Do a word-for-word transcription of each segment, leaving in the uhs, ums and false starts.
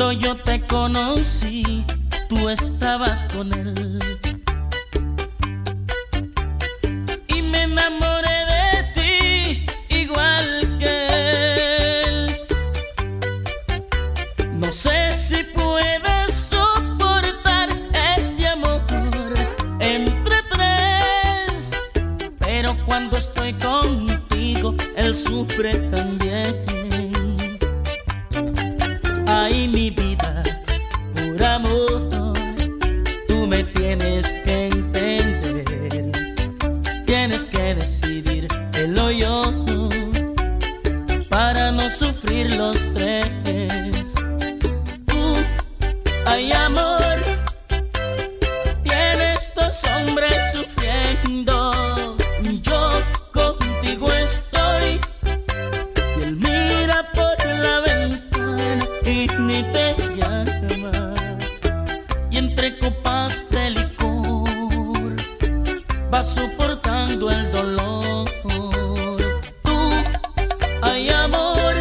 Cuando yo te conocí, tú estabas con él. Y me enamoré de ti igual que él. No sé si puedes soportar este amor entre tres, pero cuando estoy contigo, él sufre también. Ay, mi vida, por amor, tú me tienes que entender. Tienes que decidir él o yo, para no sufrir los tres. Tú, ay, amor, tienes dos hombres sufriendo. Yo contigo estoy, y él mira por la ventana y ni te llama. Y entre copas de licor va soportando el dolor. Tú, ay, amor,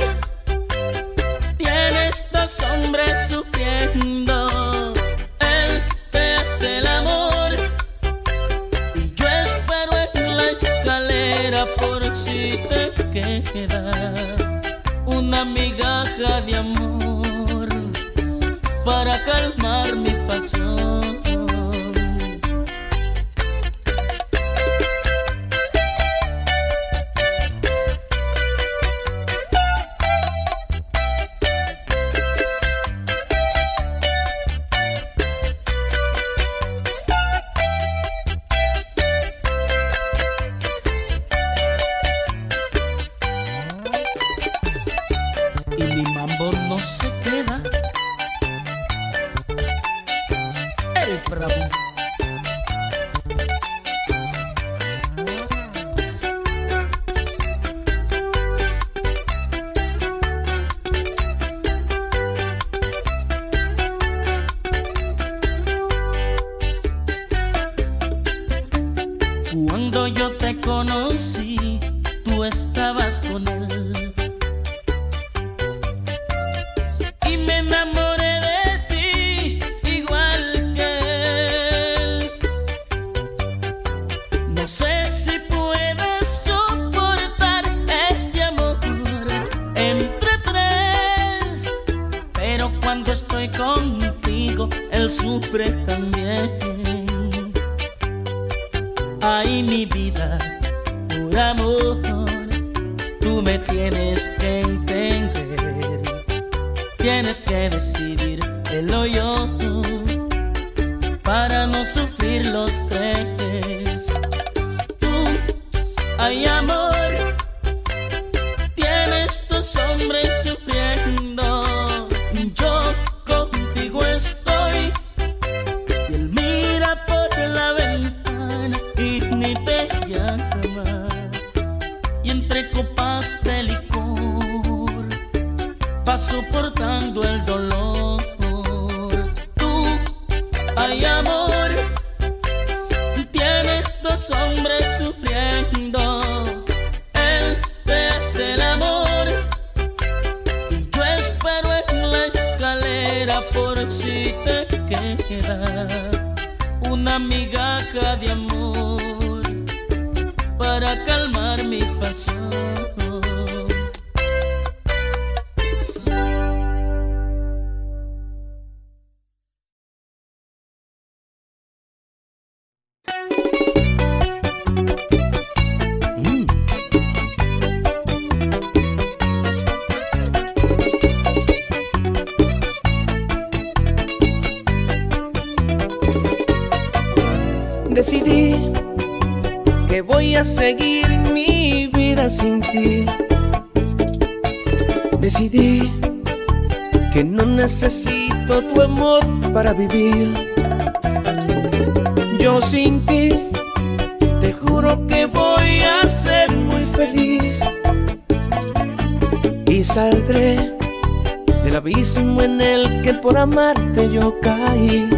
tienes dos hombres sufriendo. Él te hace el amor y yo espero en la escalera por si te queda una migaja de amor para calmar mi pasión. Y mi mambo no se queda. El bravo. Cuando yo te conocí, tú estabas con él. Y me enamoré de ti igual que él. No sé si puedes soportar este amor entre tres, pero cuando estoy contigo, él sufre también. Ay, mi vida, por amor, tú me tienes que entender. Tienes que decidir él o yo, para no sufrir los tres. Tú, ay, amor, tienes dos hombres sufriendo. Yo contigo estoy, y él mira por la ventana y ni te llama. Y entre copas de licor va soportando el dolor. Tú, ay, amor, tienes dos hombres sufriendo. Él te hace el amor y yo espero en la escalera por si te queda una migaja de amor para calmar mi pasión. Decidí que voy a seguir mi vida sin ti. Decidí que no necesito tu amor para vivir. Yo sin ti, te juro que voy a ser muy feliz. Y saldré del abismo en el que por amarte yo caí.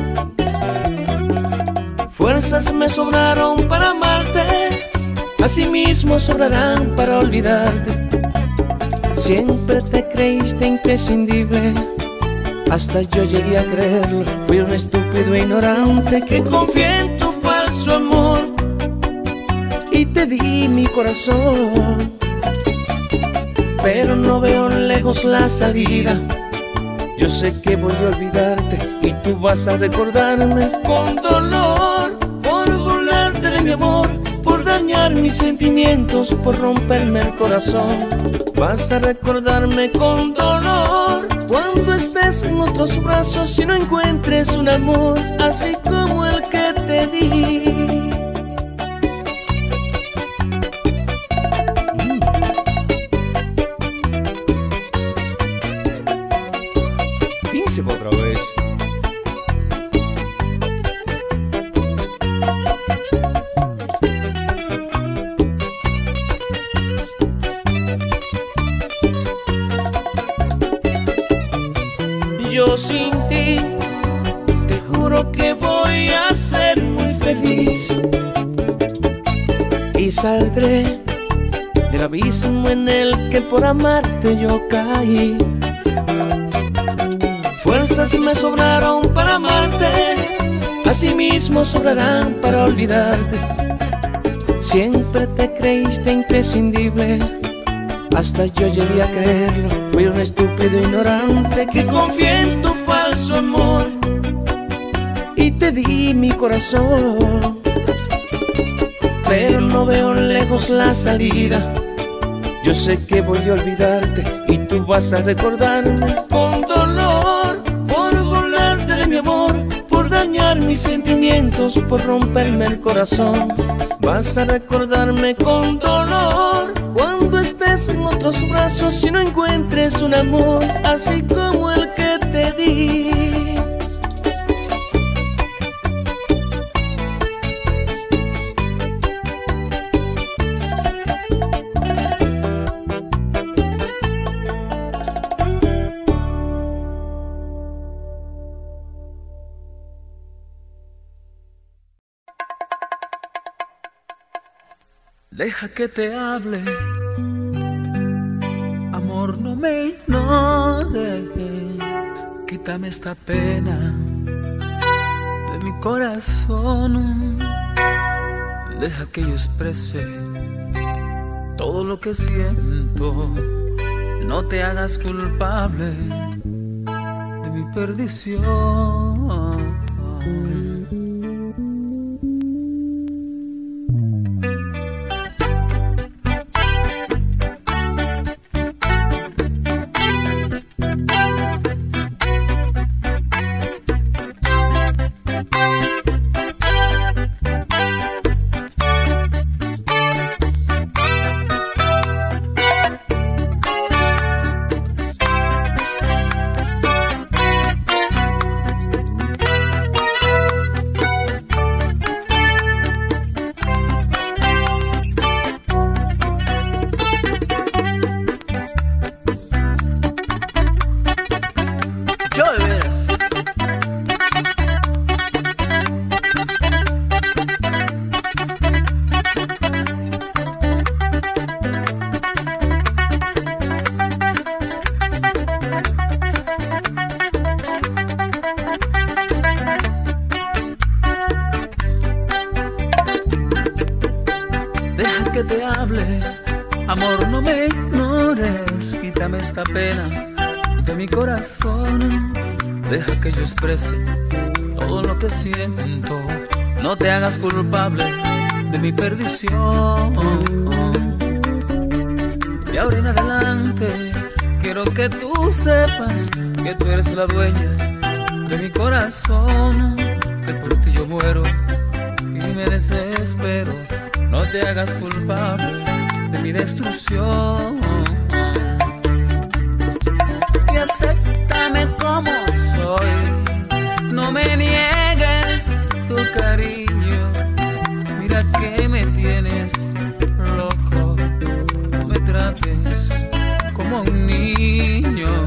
Fuerzas me sobraron para amarte, asimismo sobrarán para olvidarte. Siempre te creíste imprescindible, hasta yo llegué a creerlo. Fui un estúpido e ignorante que confié en tu falso amor y te di mi corazón, pero no veo lejos la salida. Yo sé que voy a olvidarte y tú vas a recordarme con dolor, por burlarte de mi amor, por dañar mis sentimientos, por romperme el corazón. Vas a recordarme con dolor cuando estés en otros brazos y no encuentres un amor así como el que te di. Otra vez. Yo sin ti te juro que voy a ser muy feliz y saldré del abismo en el que por amarte yo caí. Fuerzas me sobraron para amarte, asimismo sobrarán para olvidarte. Siempre te creíste imprescindible, hasta yo llegué a creerlo. Fui un estúpido ignorante que confié en tu falso amor y te di mi corazón, pero no veo lejos la salida. Yo sé que voy a olvidarte y tú vas a recordarme con dolor, por burlarte de mi amor, por dañar mis sentimientos, por romperme el corazón. Vas a recordarme con dolor cuando estés en otros brazos y no encuentres un amor así como el que te di. Deja que te hable, amor, no me ignores. Quítame esta pena de mi corazón. Deja que yo exprese todo lo que siento. No te hagas culpable de mi perdición. Que te hable, amor, no me ignores. Quítame esta pena de mi corazón. Deja que yo exprese todo lo que siento. No te hagas culpable de mi perdición. De ahora en adelante quiero que tú sepas que tú eres la dueña de mi corazón, que por ti yo muero y me desespero. No te hagas culpable de mi destrucción y acéptame como soy. No me niegues tu cariño. Mira que me tienes loco. No me trates como un niño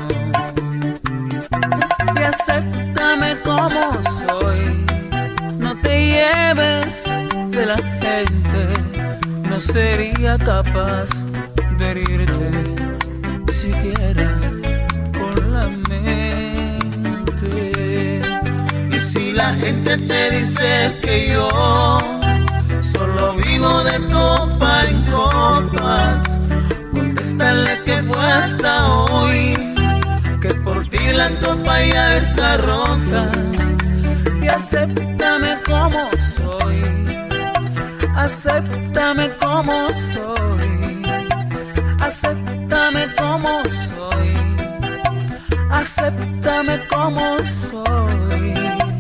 y acéptame como soy. No te lleves de la gente, no sería capaz de herirte siquiera con la mente. si la gente te dice que yo solo vivo de copa en copas, contéstale que fue hasta hoy, que por ti la copa ya está rota. Y acéptame como soy, acéptame como soy, acéptame como soy, acéptame como soy.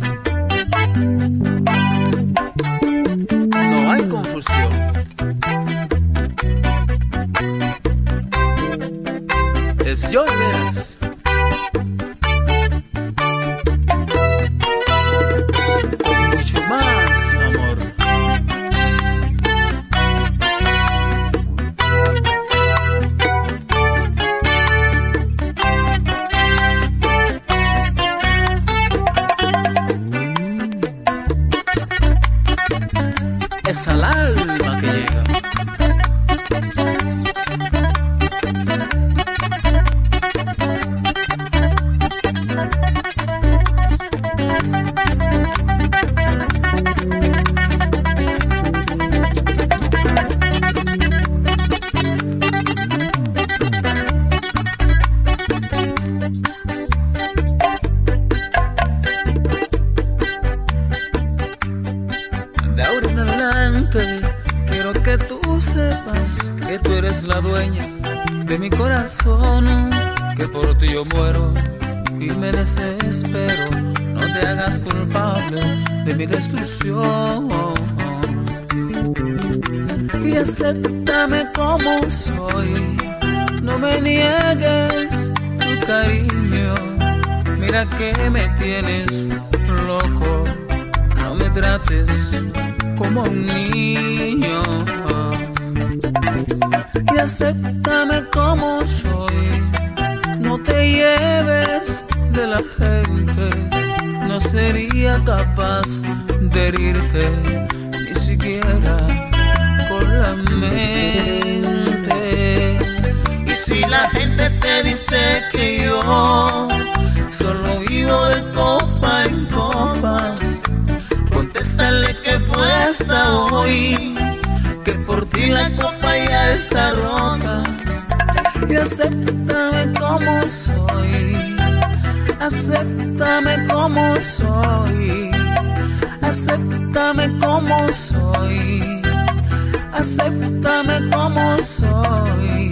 No hay confusión. Es yo y veras. Mucho más, amor. Es al alma que llega. De ahora en adelante quiero que tú sepas que tú eres la dueña de mi corazón, que por ti yo muero y me desespero. No te hagas culpable de mi destrucción y acéptame como soy. No me niegues tu cariño, mira que me tienes loco. No me trates como un niño y acéptame como soy. No te lleves de la gente, no sería capaz de herirte ni siquiera con la mente. Y si la gente te dice que yo solo vivo de copa en copas, contéstale que fue hasta hoy, que por ti la copa ya está rota. Y acéptame como soy, acéptame como soy, acéptame como soy, acéptame como soy.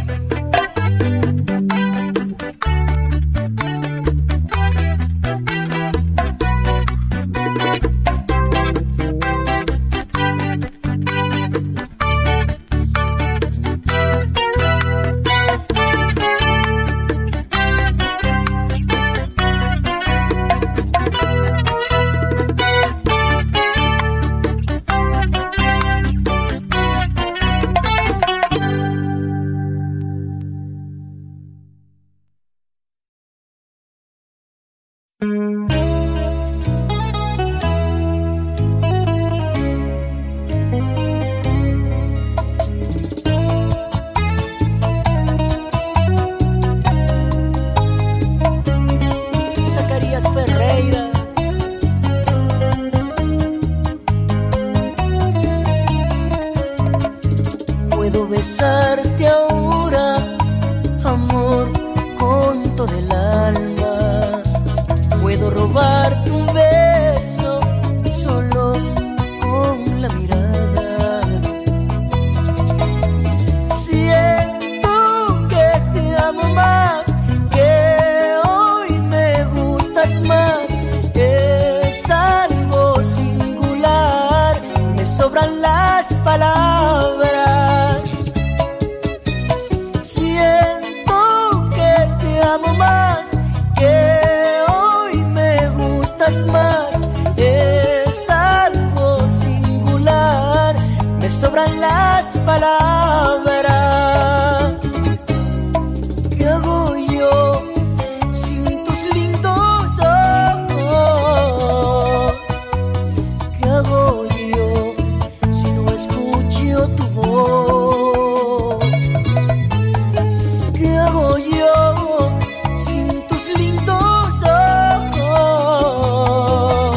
Besarte ahora, amor, con todo el alma. Puedo robarte un beso solo con la mirada. Siento que te amo más, que hoy me gustas más. Es algo singular, me sobran las palabras. Amo más, que hoy me gustas más. Es algo singular, me sobran las palabras. ¿Qué hago yo sin tus lindos ojos? ¿Qué hago yo si no escucho tu voz? ¿Qué hago yo sin tus lindos ojos?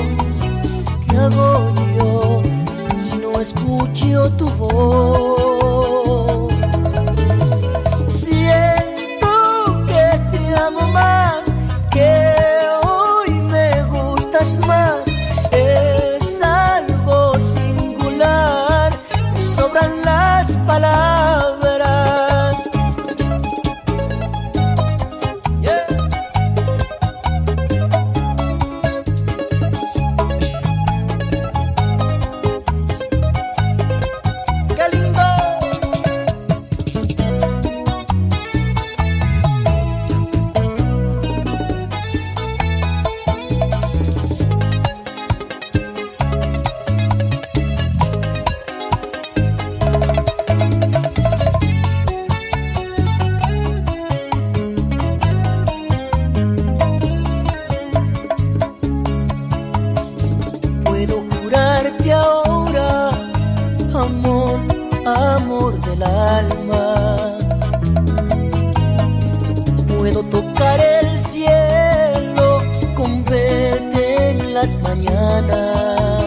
no escucho tu voz. Siento que te amo más, que hoy me gustas más. Es algo singular, me sobran las palabras. Yeah. ¡Qué lindo! Puedo jurarte ahora, amor, amor del alma. Puedo tocar el cielo con verte en las mañanas.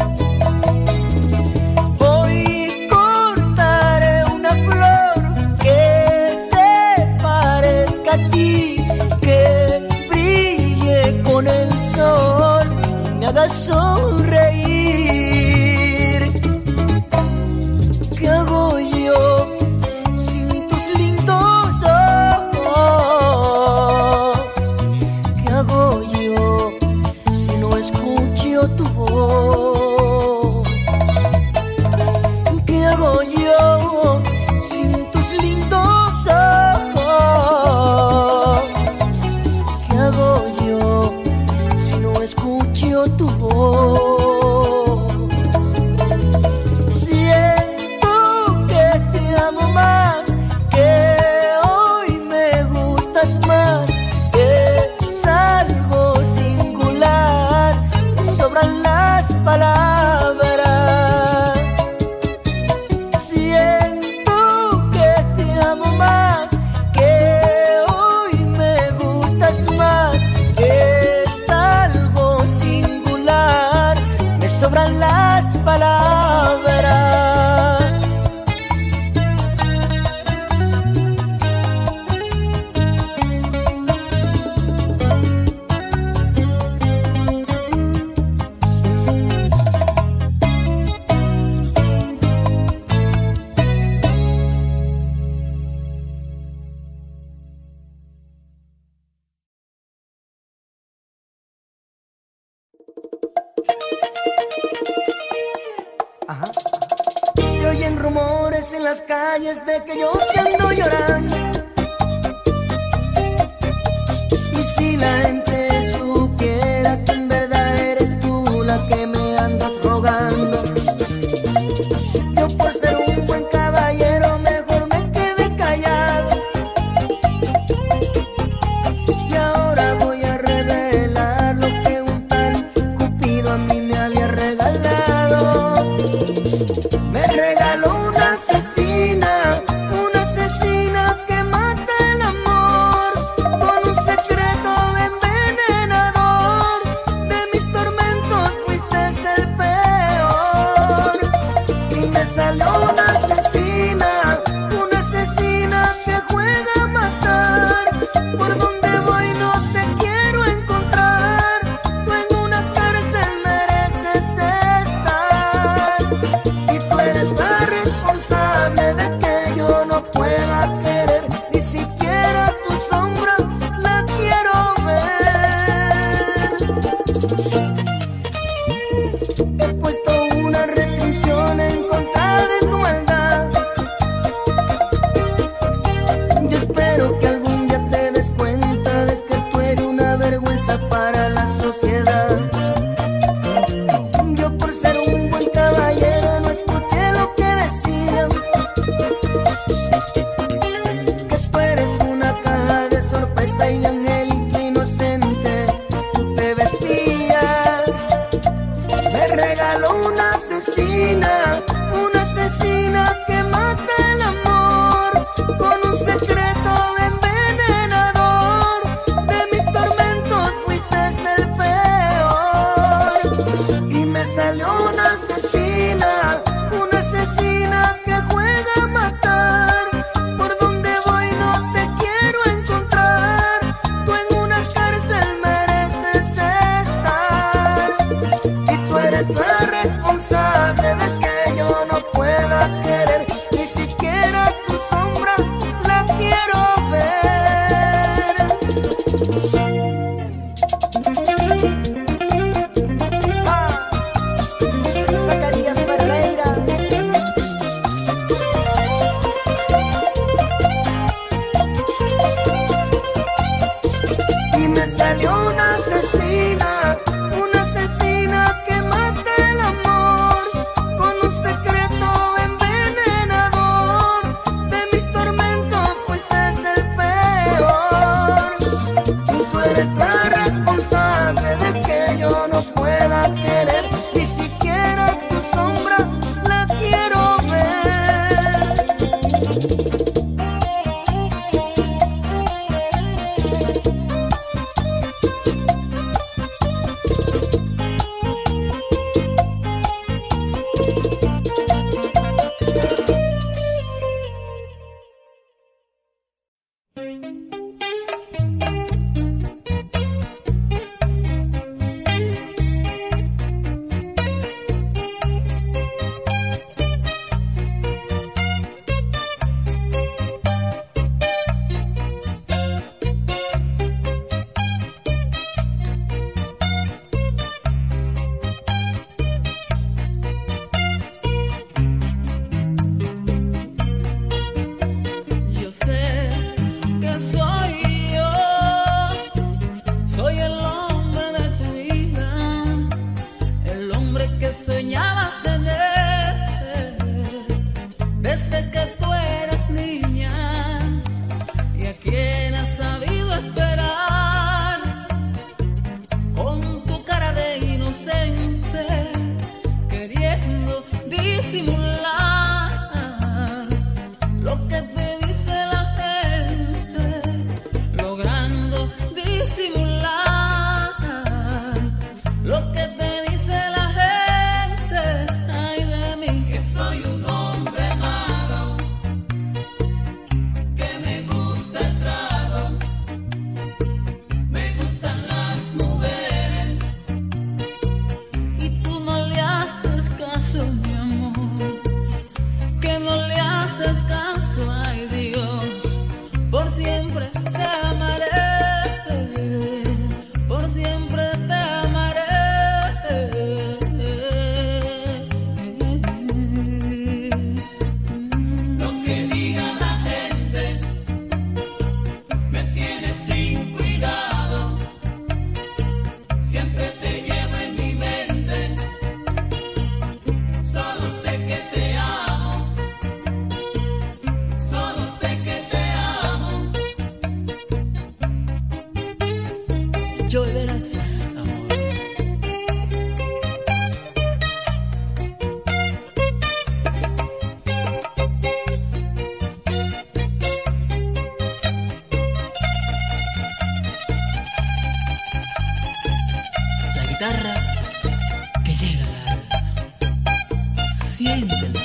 Hoy cortaré una flor que se parezca a ti, que brille con el sol y me haga sonreír. ¿Qué hago yo sin tus lindos ojos? ¿Qué hago yo si no escucho tu voz? ¿Qué hago yo sin tus lindos ojos? ¿Qué hago yo si no escucho tu voz? Siento que te amo más, que hoy me gustas más. Es algo singular, me sobran las palabras. Siento que te amo más, que hoy me gustas más. Es algo singular, me sobran las palabras. Ajá. Se oyen rumores en las calles de que yo te ando llorando. Y si la gente supiera que en verdad eres tú la que me andas rogando, yo por ser un buen caballero mejor me quedé callado. Y ahora voy a revelar lo que un tal Cupido a mí me había regalado. Me regaló una asesina, una asesina que mata el amor, con un secreto envenenador. De mis tormentos fuiste el peor. Y me salió una asesina, una asesina que juega a matar. Por donde voy no te quiero encontrar. Tú en una cárcel mereces estar. Y tú eres la responsable de que yo no pueda querer, ni siquiera tu sombra la quiero ver. He puesto una restricción en contra de tu maldad. disimular lo que te dice la gente, logrando disimular lo que te dice la gente. Ay de mí, que soy un hombre malo, que me gusta el trago, me gustan las mujeres, y tú no le haces caso, mi amor, que no le haces caso. Ay Dios, por siempre te amaré, por siempre te amaré. Lo que diga la gente me tiene sin cuidado, siempre te llevo en mi mente, solo sé que te amo, solo sé que te amo. Yo verás, amor. La guitarra que llega al alma, siéntela.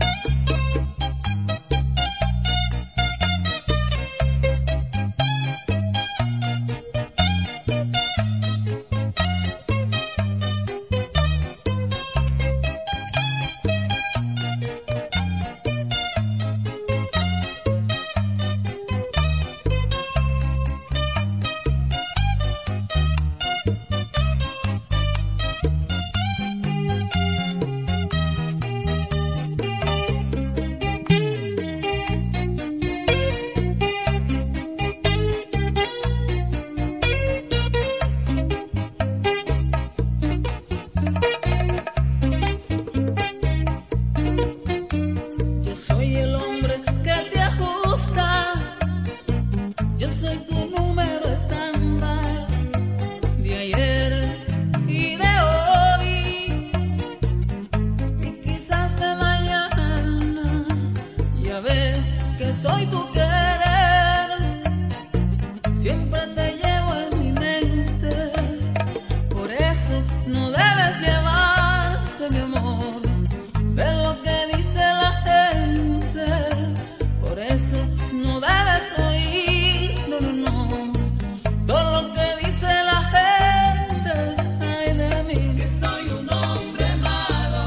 Yo soy el hombre que te ajusta, yo soy tu número estándar de ayer y de hoy, y quizás de mañana. Ya ves que soy tu querer, siempre te llevo en mi mente, por eso no debes llevarte, mi amor, de lo que dice la gente, por eso no debes oír, no, no, no, todo lo que dice la gente. Ay de mí, que soy un hombre malo,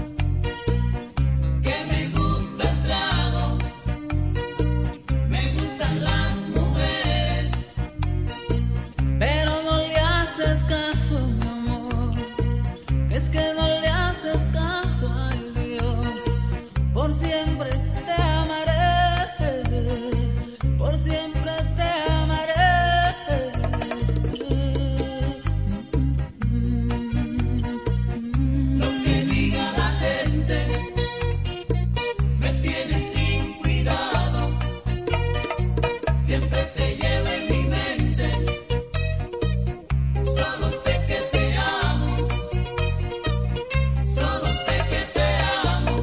que me gusta el trago, me gustan las mujeres, pero no le haces caso, mi amor, es que no le haces caso. Ay Dios, por siempre te amaré, por siempre te amaré. Lo que diga la gente me tiene sin cuidado, siempre te llevo en mi mente, solo sé que te amo, solo sé que te amo.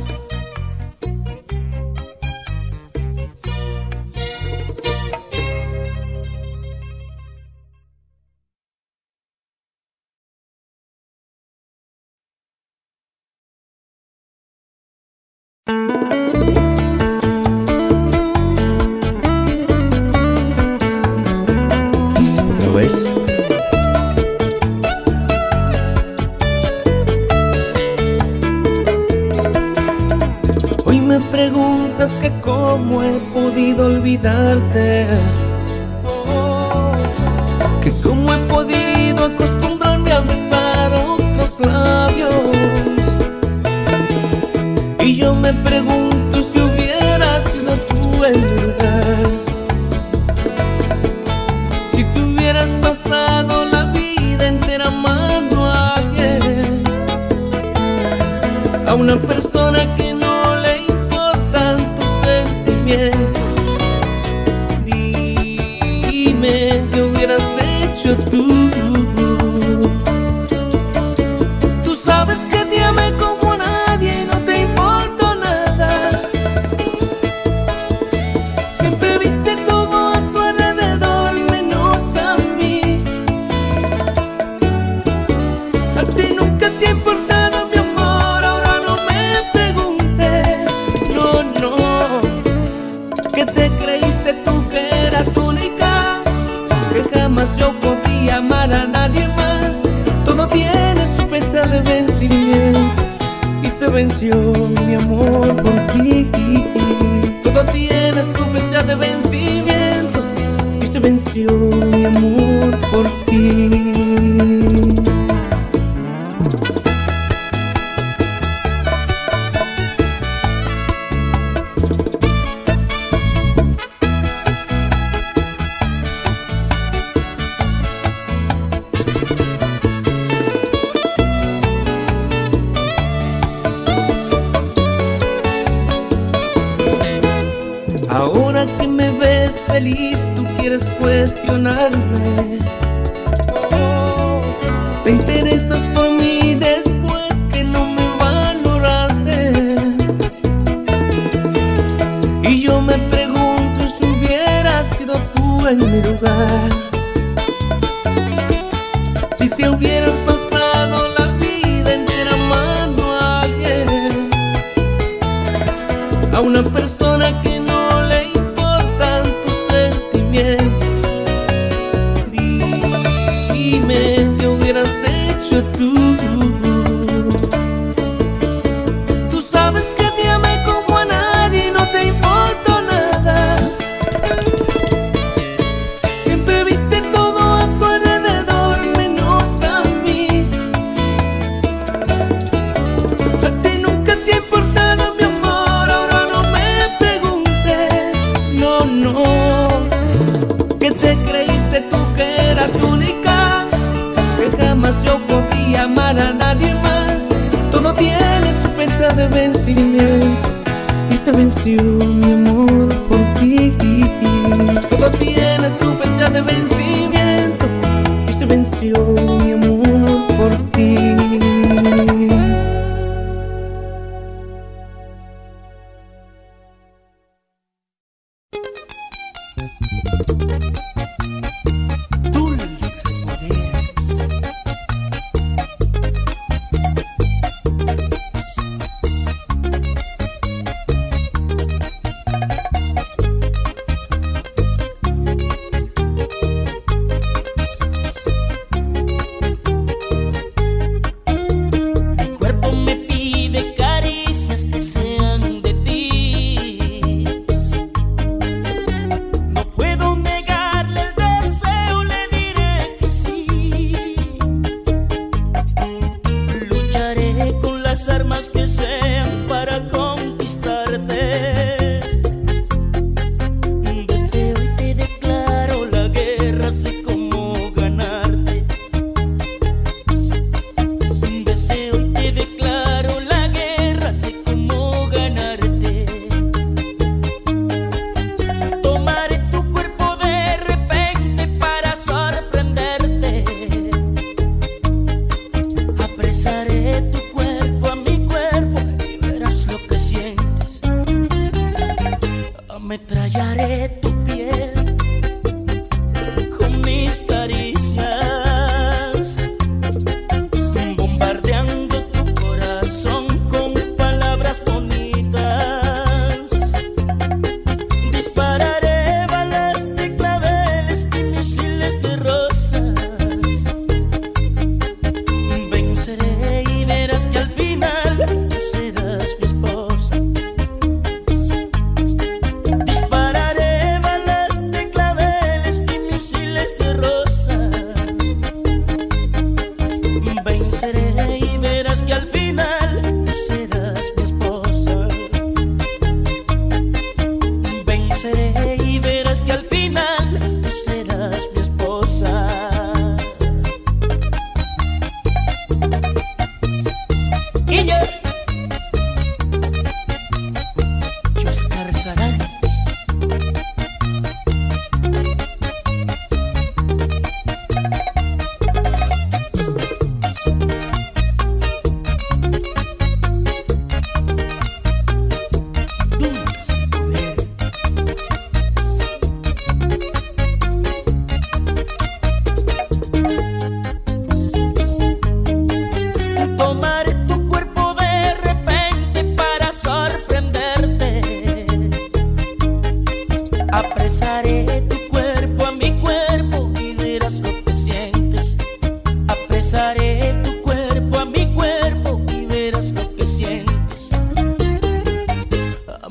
¿Lo ves? Hoy me preguntas que cómo he podido olvidarte, que cómo he podido acostumbrarme a besar otros labios. Y yo me pregunto si hubieras sido tú en mi lugar, si tú hubieras pasado la vida entera amando a alguien, a una persona que no le importan tus sentimientos. Dime qué hubieras hecho tú. Tú sabes que te amé como a nadie y no te importa mi amor por ti. Todo tiene su fecha de vencimiento y se venció mi amor por ti. Ahora que me ves feliz, tú quieres cuestionarme. Te interesas por mí después que no me valoraste. Y yo me pregunto si hubieras sido tú en mi lugar, si te hubieras pasado la vida entera amando a alguien, a una persona que no ¿qué hubieras hecho tú? Tú sabes que te amé como a nadie y no te importó nada. Siempre viste todo a tu alrededor menos a mí. A ti nunca te ha importado mi amor, ahora no me preguntes. No, no, que te creíste tú que eras única, que jamás yo podía amar a nadie más. Todo tiene su fecha de vencimiento y se venció mi amor por ti. Todo tiene su fecha de vencimiento y se venció mi amor por ti.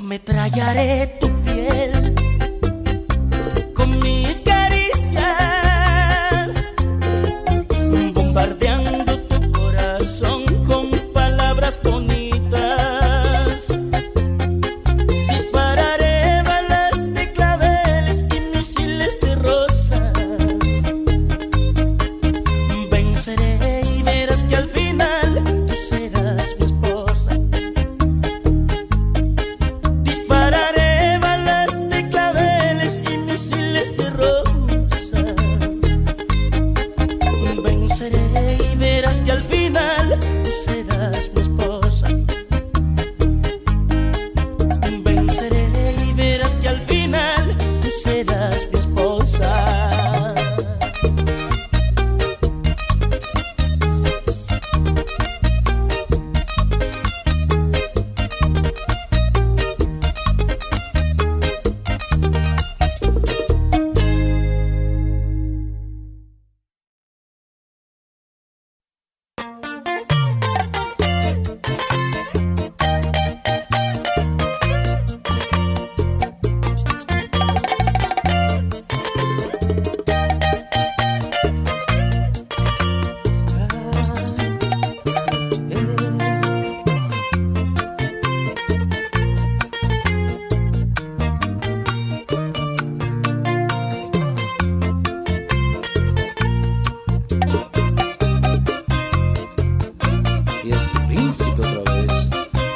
ametrallaré tu piel con mis caricias, bombardeando tu corazón con palabras bonitas. Dispararé balas de claveles y misiles de rosas. Venceré y verás que al final tú serás mi esposa. Dispararé balas de claveles y misiles de rosas. Venceré y verás que al final tú serás mi esposa. Venceré y verás que al final tú serás mi esposa. Y es tu príncipe otra vez.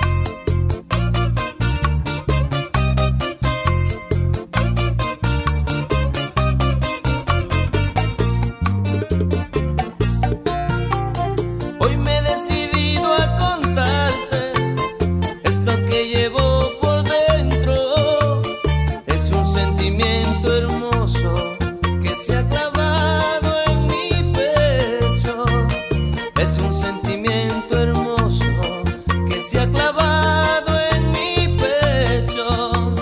Hoy me he decidido a contarte esto que llevo por dentro. Es un sentimiento hermoso que se ha clavado en mi pecho. Es un sentimiento hermoso que se ha clavado en mi pecho.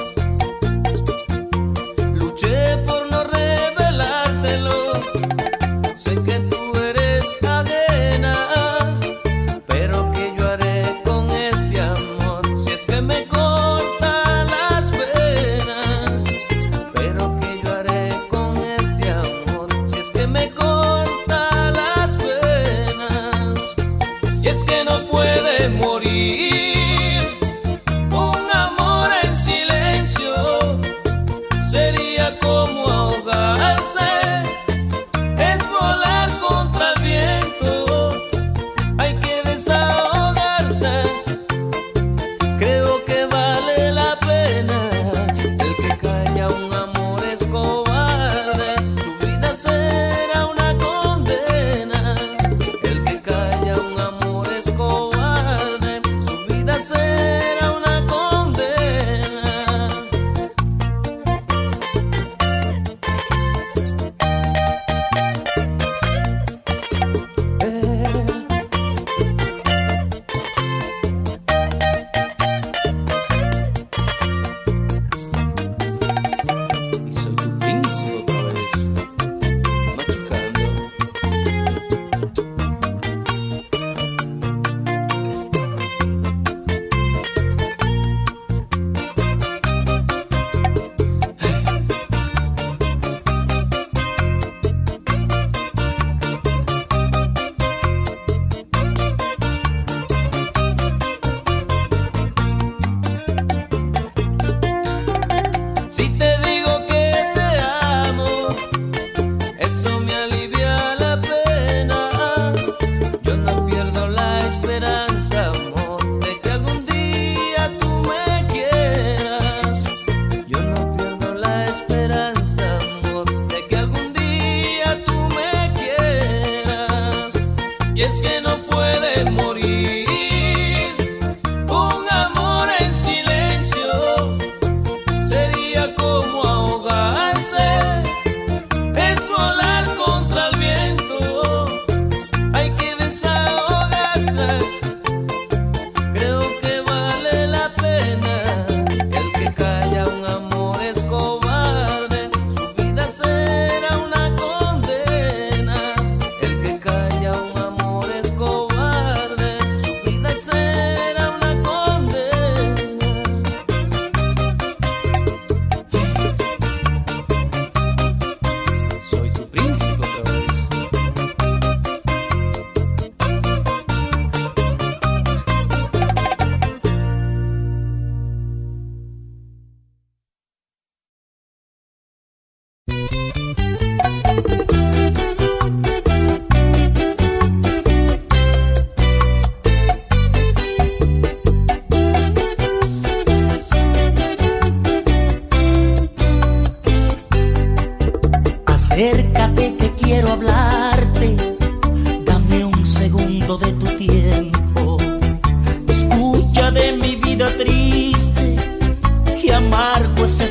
Luché por no revelártelo. Sé que tú eres ajena, pero ¿qué yo haré con este amor si es que me corta las venas? Pero ¿qué yo haré con este amor si es que me corta las venas? Y es que no puede morir un amor en silencio. Sería como ahogarse, es volar contra el viento. Hay que desahogarse. Creo que vale la pena. El que calla un amor es cobarde. Su vida será una condena. El que calla un amor es cobarde. Su vida será una condena. Y soy tu príncipe otra vez. Machucando. Si te digo que te amo, eso me alivia la pena. Yo no pierdo la esperanza, amor, de que algún día tú me quieras. Yo no pierdo la esperanza, amor, de que algún día tú me quieras. Y es que no puede morir un amor en silencio. Sería como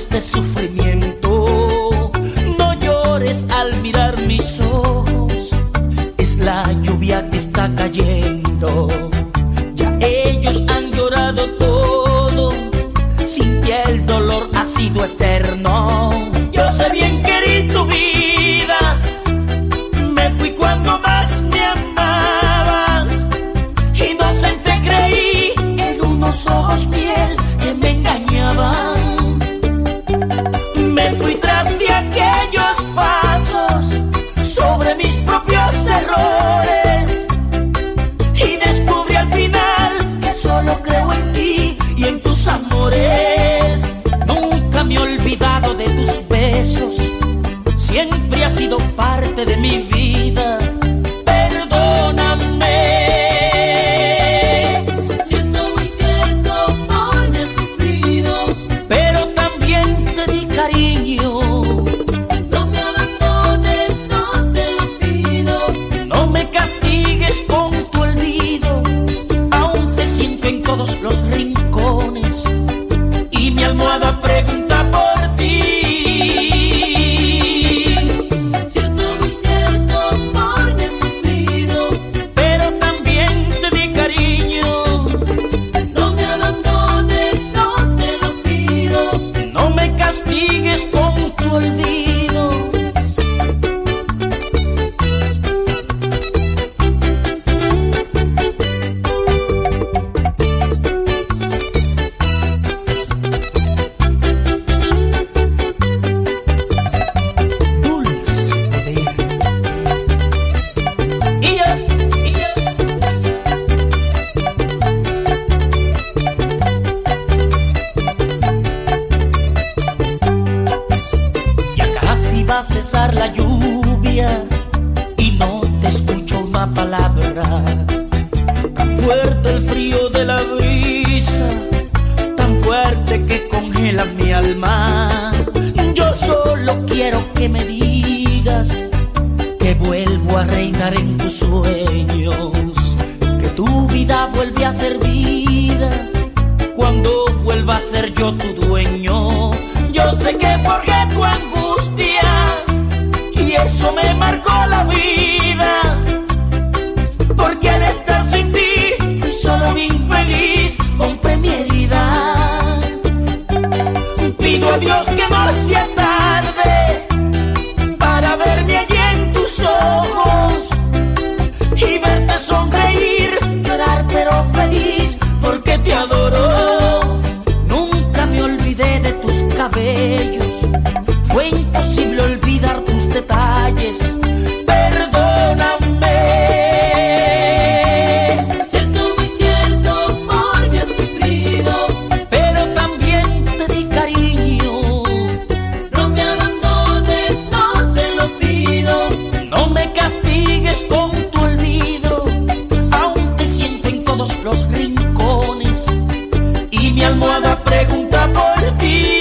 este sufrimiento. No llores al mirar mis ojos, es la lluvia que está cayendo. Ya ellos han llorado todo, sin que el dolor ha sido eterno. Yo sé bien que di tu vida, me fui cuando más me amabas. Inocente creí en unos ojos piel que me engañaban. Me fui tras de aquellos pasos sobre mis propios errores y descubrí al final que solo creo en ti y en tus amores. Nunca me he olvidado de tus besos, siempre has sido parte de mi vida. Perdóname. Siento muy cierto por mi sufrido, pero también te di cariño. No me abandones, no te lo pido. No me castigues con tu olvido. Aún te siento en todos los rincones y mi almohada pregunta por ti. Cierto, muy cierto, por mi sufrido, pero también te di cariño. No me abandones, no te lo pido. No me castigues con tu olvido. Dulce poder. Y yo, y yo. Ya casi va a cesar la lluvia y no te escucho una palabra. Tan fuerte el frío de la brisa, tan fuerte que congela mi alma. Yo solo quiero que me digas que vuelvo a reinar en tus sueños, que tu vida vuelve a ser vida cuando vuelva a ser yo tu dueño. Yo sé que forjé tu angustia y eso me marcó la vida, porque al estar sin ti fui solo un infeliz, compré mi herida. Pido a Dios que no sea tarde para verme allí en tus ojos y verte sonreír, llorar pero feliz, porque te adoro. Nunca me olvidé de tus cabellos, fue imposible olvidar tus detalles. Perdóname. Siento muy cierto por mi sufrido, pero también te di cariño. No me abandones, no te lo pido. No me castigues con tu olvido. Aún te siento en todos los rincones y mi almohada pregunta por ti.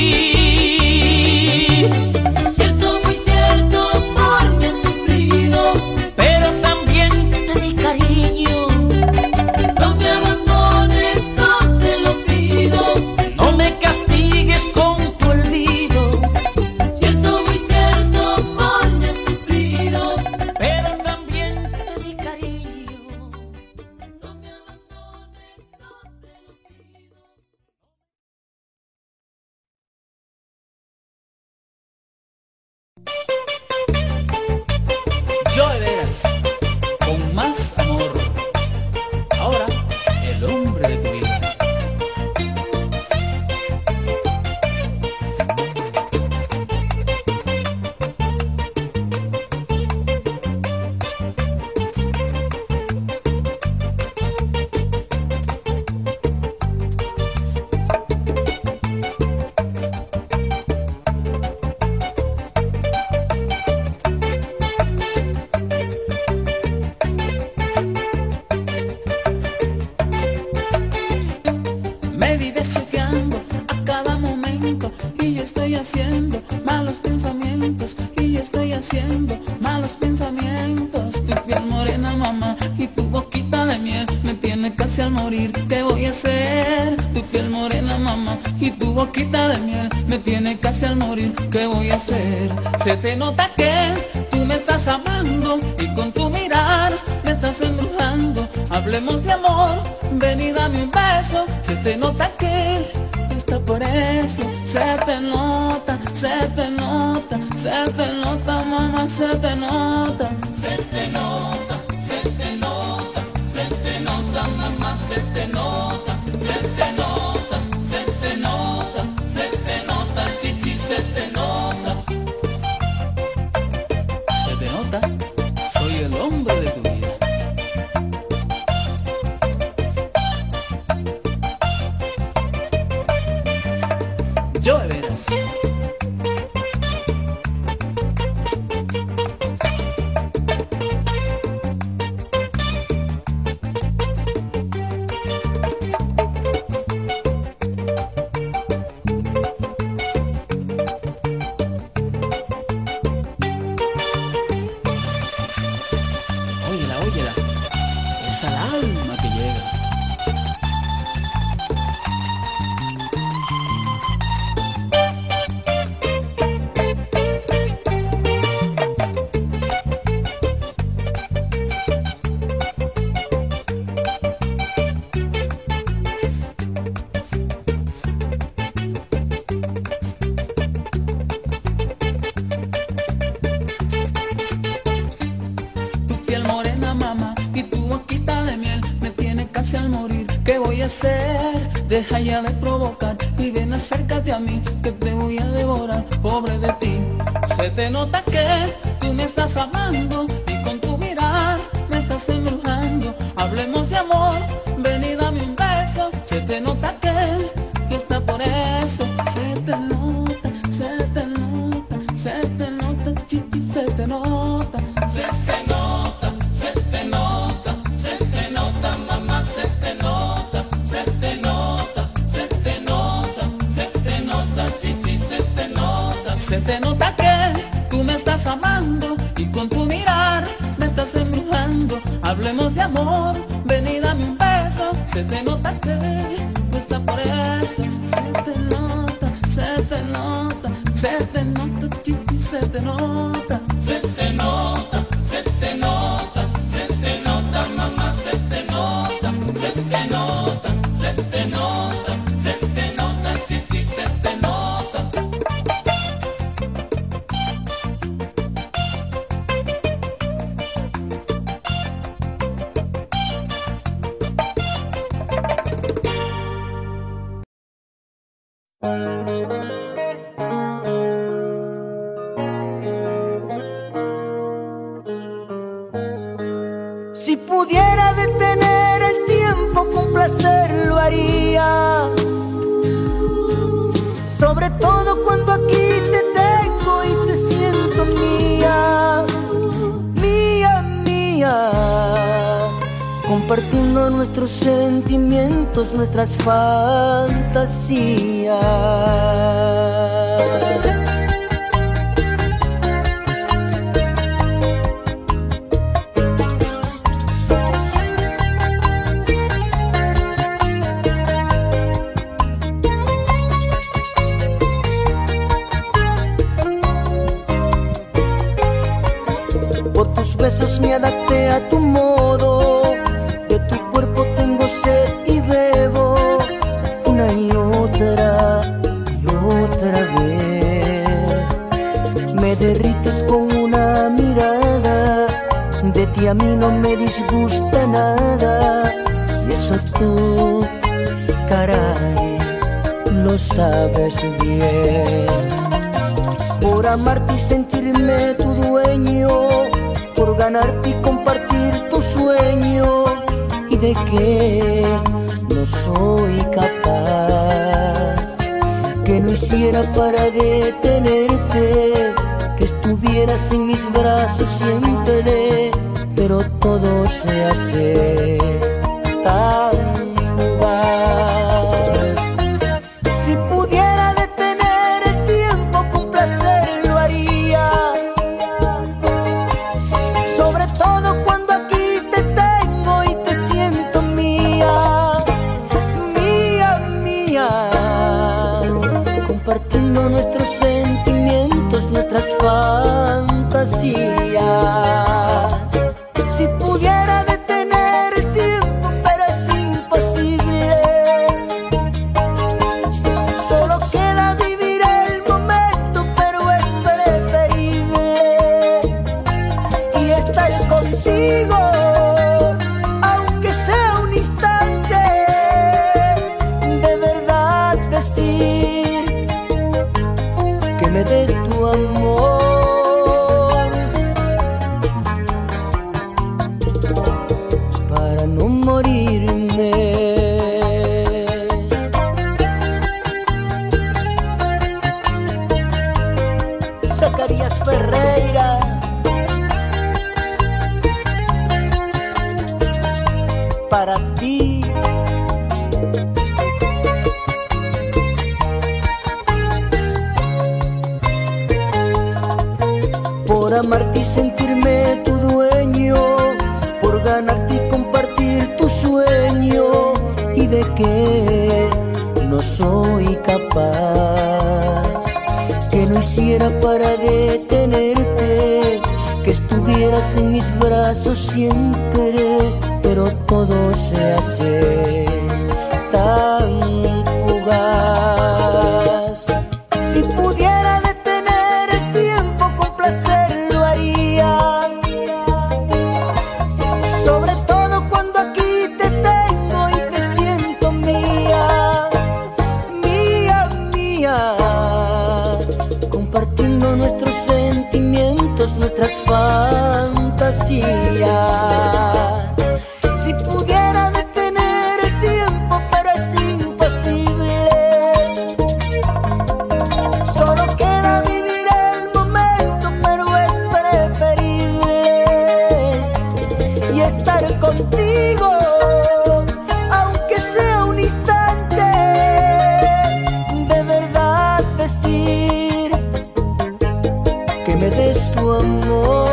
Cierto, muy cierto por mi sufrido, pero también te di cariño. No me abandones, no te lo pido. No me castigues con tu olvido. Cierto, muy cierto por mi sufrido, pero también te di cariño. No me abandones, no te lo pido. mamá, y tu boquita de miel me tiene casi al morir. ¿Qué voy a hacer? Se te nota que tú me estás amando y con tu mirar me estás embrujando. Hablemos de amor, ven y dame un beso. Se te nota que tú estás por eso. Se te nota, se te nota, se te nota, mamá, se te nota. Se te nota, se te nota, se te nota, mamá, se te nota. Se te nota, se te nota, se te nota, chichi, se te nota. Se te nota, soy el hombre de tu vida. Yo de veras. Óyela, óyela, es al alma que llega. Tu piel morena, mamá, y tu boquita de miel me tiene casi al morir. ¿Qué voy a hacer? Deja ya de provocar y ven, acércate a mí, que te voy a devorar, pobre de ti. Se te nota que tú me estás amando y con tu mirar me estás embrujando. Hablemos de amor, ven y dame un beso. Se te nota que tú estás por eso. Se te nota, se te nota, se te nota, chichi, se te nota. Se te nota, se te nota, se te nota, mamá, se te nota. Se te nota, se te nota, se te nota, chichi, se te nota. Se te nota que tú me estás amando y con tu mirar me estás embrujando. Hablemos de amor, ven y dame un beso. Se te nota que tú estás por eso. Se te nota, se te nota, se te nota, chichi, se te nota. Se te nota, se te nota, se te nota, mamá, se te nota. Se te nota, se te nota, se te nota, chichi, se te nota. Si pudiera detener el tiempo, con placer lo haría. Sobre todo cuando aquí te tengo y te siento mía, mía, mía. Compartiendo nuestros sentimientos, nuestras fantasías. Por tus besos me adapté a tu modo, de tu cuerpo tengo sed y bebo una y otra y otra vez. Me derrites con una mirada, de ti a mí no me disgusta nada. Y eso tú, caray, lo sabes bien. Por amarte y sentirme tu dueño, por ganarte y compartir tu sueño, y de que no soy capaz, que no hiciera para detenerte, que estuvieras en mis brazos siempre, pero todo se hace tan fugaz. Si pudiera detener el tiempo, con placer lo haría. Sobre todo cuando aquí te tengo y te siento mía, mía, mía. compartiendo nuestros sentimientos, nuestras fantasías. Si pudiera detener el tiempo, pero es imposible. Solo queda vivir el momento, pero es preferible. Y estar contigo, aunque sea un instante, de verdad decir que me des tu amor. Para no morirme. Zacarías Ferreira. Para ti. Por amarte y sentirme tu dueño, por ganarte y compartir tu sueño, y de que no soy capaz, que no hiciera para detenerte, que estuvieras en mis brazos siempre, pero todo se hace tan fugaz. Si pudiera detener el tiempo, con placer lo haría, sobre todo cuando aquí te tengo y te siento mía, mía, mía, compartiendo nuestros sentimientos, nuestras fantasías. Si pudiera detener el tiempo, pero es imposible. Solo queda vivir el momento, pero es preferible. Y estar contigo, aunque sea un instante, de verdad decir que me des tu amor.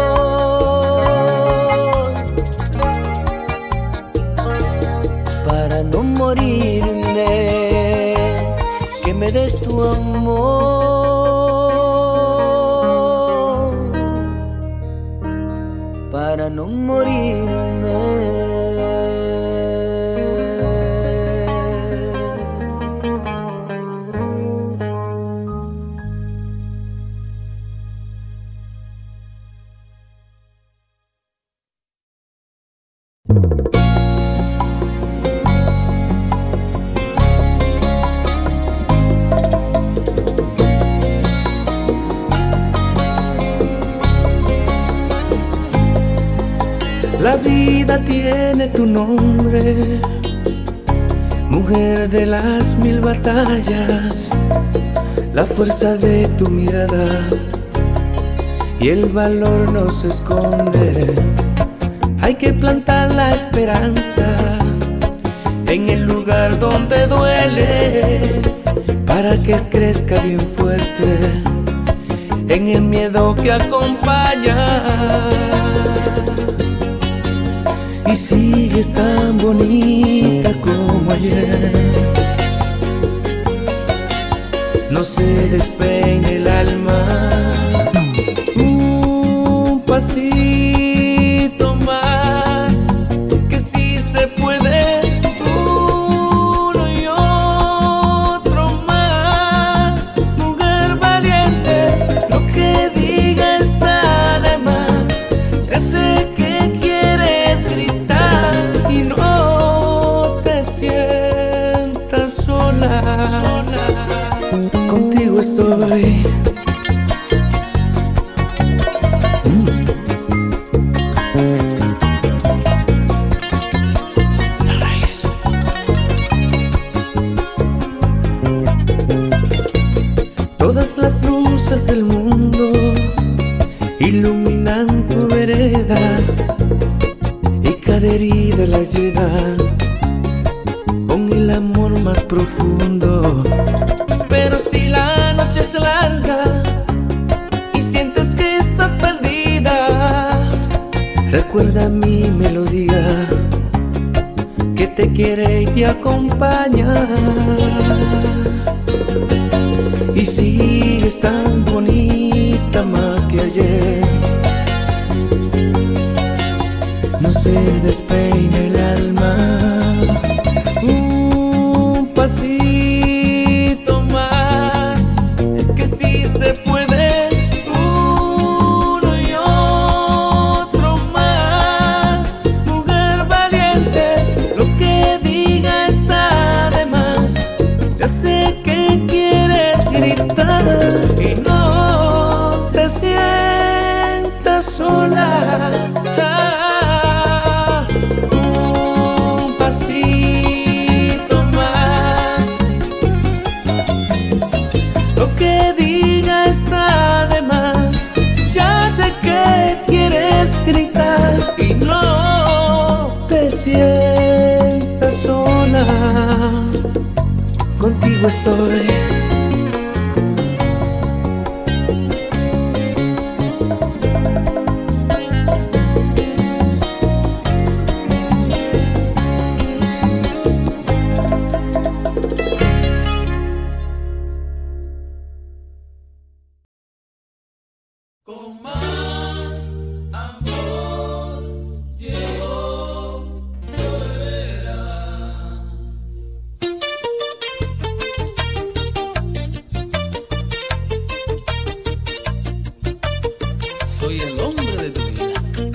Para no morirme, que me des tu amor. Para no morirme. La vida tiene tu nombre, mujer de las mil batallas, la fuerza de tu mirada y el valor no se esconde. Hay que plantar la esperanza en el lugar donde duele, para que crezca bien fuerte en el miedo que acompaña. Y sigues tan bonita como ayer, no se despeine el alma. Un pasito más, que sí se puede. Uno y otro más. Mujer valiente, lo que diga está de más. Ya sé que quieres gritar y no te sientas sola. Contigo estoy. Todas las luces del mundo iluminan tu vereda, y cada herida la llena con el amor más profundo. Pero si la noche es larga y sientes que estás perdida, recuerda mi melodía que te quiere y te acompaña. Y Lo que diga está de más. Ya sé que quieres gritar y no te sientas sola. Contigo estoy. Soy el hombre de tu vida.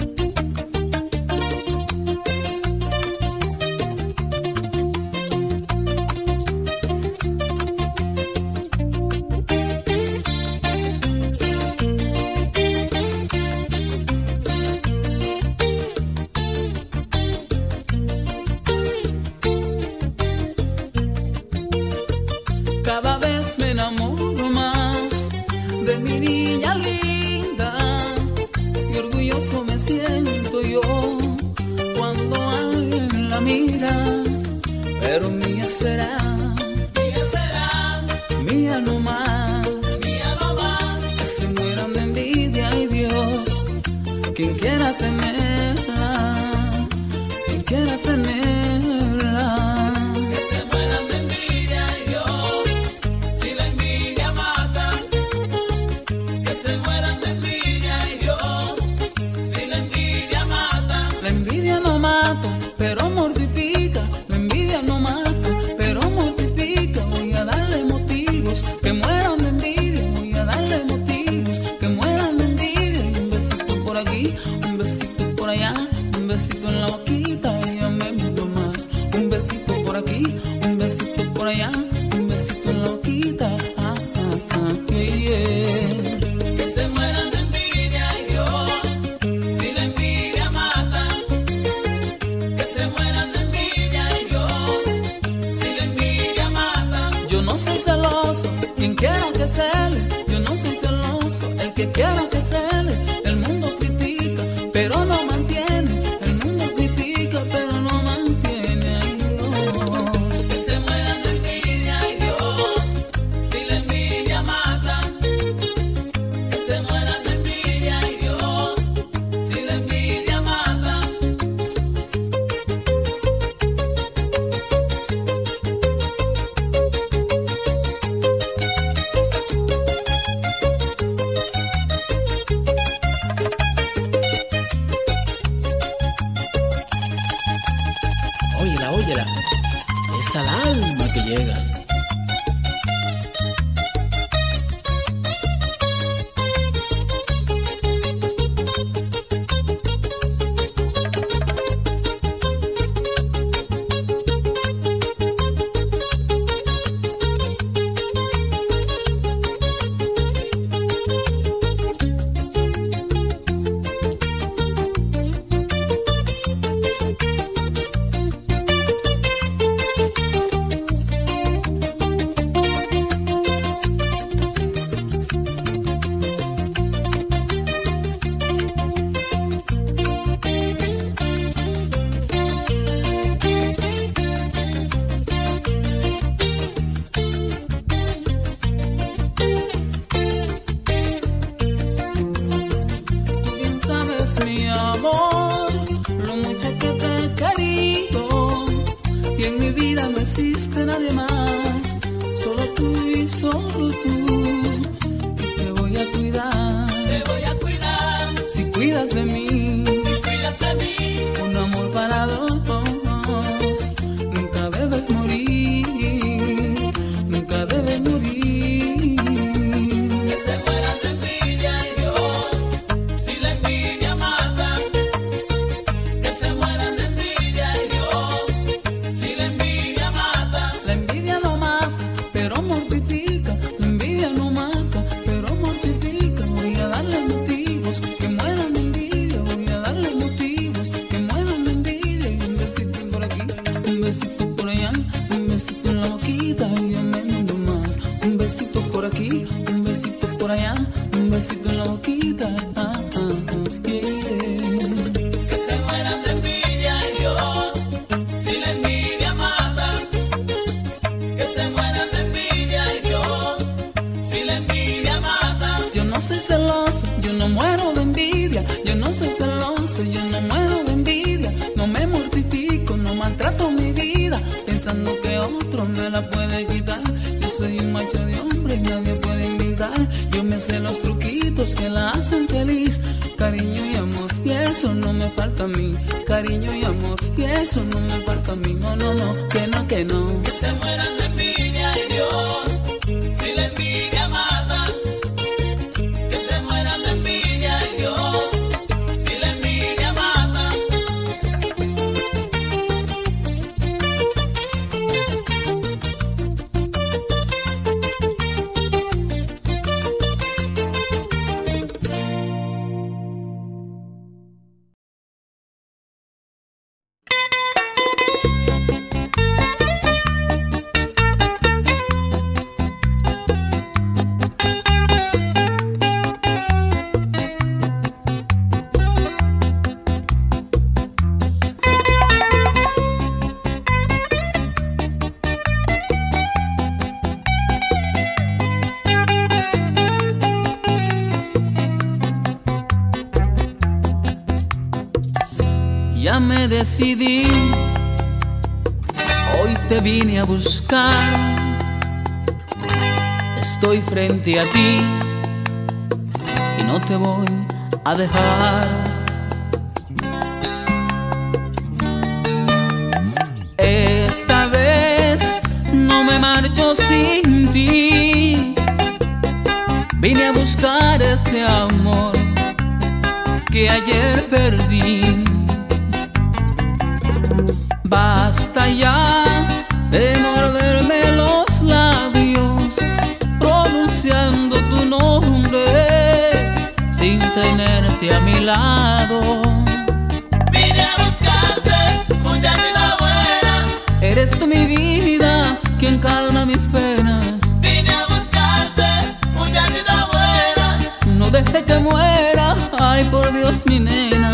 Cada vez me enamoro más de mi niña linda y orgulloso me siento yo cuando alguien la mira, pero mía será, mía será, mía no más, mía no más, que se mueran de envidia y Dios, quien quiera tenerla, quien quiera tenerla. La envidia no mata, pero mortifica. La envidia no mata, pero mortifica. Voy a darle motivos que mueran de envidia. Voy a darle motivos que mueran de envidia. Y un besito por aquí, un besito por allá, un besito en la boquita y ya me meto más. Un besito por aquí, un besito por allá, un besito en la boquita. Ah, ah, ah, yeah, yeah. Que se mueran de envidia y Dios. Soy celoso, quien quiera que cele. Yo no soy celoso, el que quiera que cele. El mundo critica, pero no mantiene. El mundo critica, pero no mantiene. Ay, Dios. Que se mueran de envidia, ay Dios. Si la envidia mata. Que se mueran de envidia, ay Dios. Si la envidia mata. Óyela, óyela, es al alma que llega. Mi amor, lo mucho que te he querido, y en mi vida no existe nadie más, solo tú y solo tú, y te voy a cuidar, Te voy a cuidar. si cuidas de mí, Si cuidas de mí. un amor para dos, nunca debes morir, nunca debes morir. Que se mueran de envidia, ay Dios. Si la envidia mata. Que se mueran de envidia, ay Dios. Si la envidia mata. La envidia besito por aquí, un besito por allá, un besito en la boquita. Ah, ah, ah, yeah. Que se mueran de envidia, ay Dios, si la envidia mata. Que se mueran de envidia, ay Dios, si la envidia mata. Yo no soy celoso, yo no muero de envidia. Yo no soy celoso, yo no muero de envidia. No me mortifico, no maltrato mi vida pensando que otro me la puede quitar. Yo soy un macho de hombre y nadie puede invitar. Yo me sé los truquitos que la hacen feliz. Cariño y amor, y eso no me falta a mí. Cariño y amor, y eso no me falta a mí. No, no, no, que no, que no. Que se mueran de envidia, ay Dios, si la envidia mata. Que se mueran de envidia, ay Dios, si la envidia mata. Ya me decidí, hoy te vine a buscar. Estoy frente a ti y no te voy a dejar. Esta vez no me marcho sin ti. Vine a buscar este amor que ayer perdí. Basta ya de morderme los labios pronunciando tu nombre sin tenerte a mi lado. Vine a buscarte, muchachita buena. Eres tú mi vida, quien calma mis penas. Vine a buscarte, muchachita buena. No deje que muera, ay por Dios mi nena.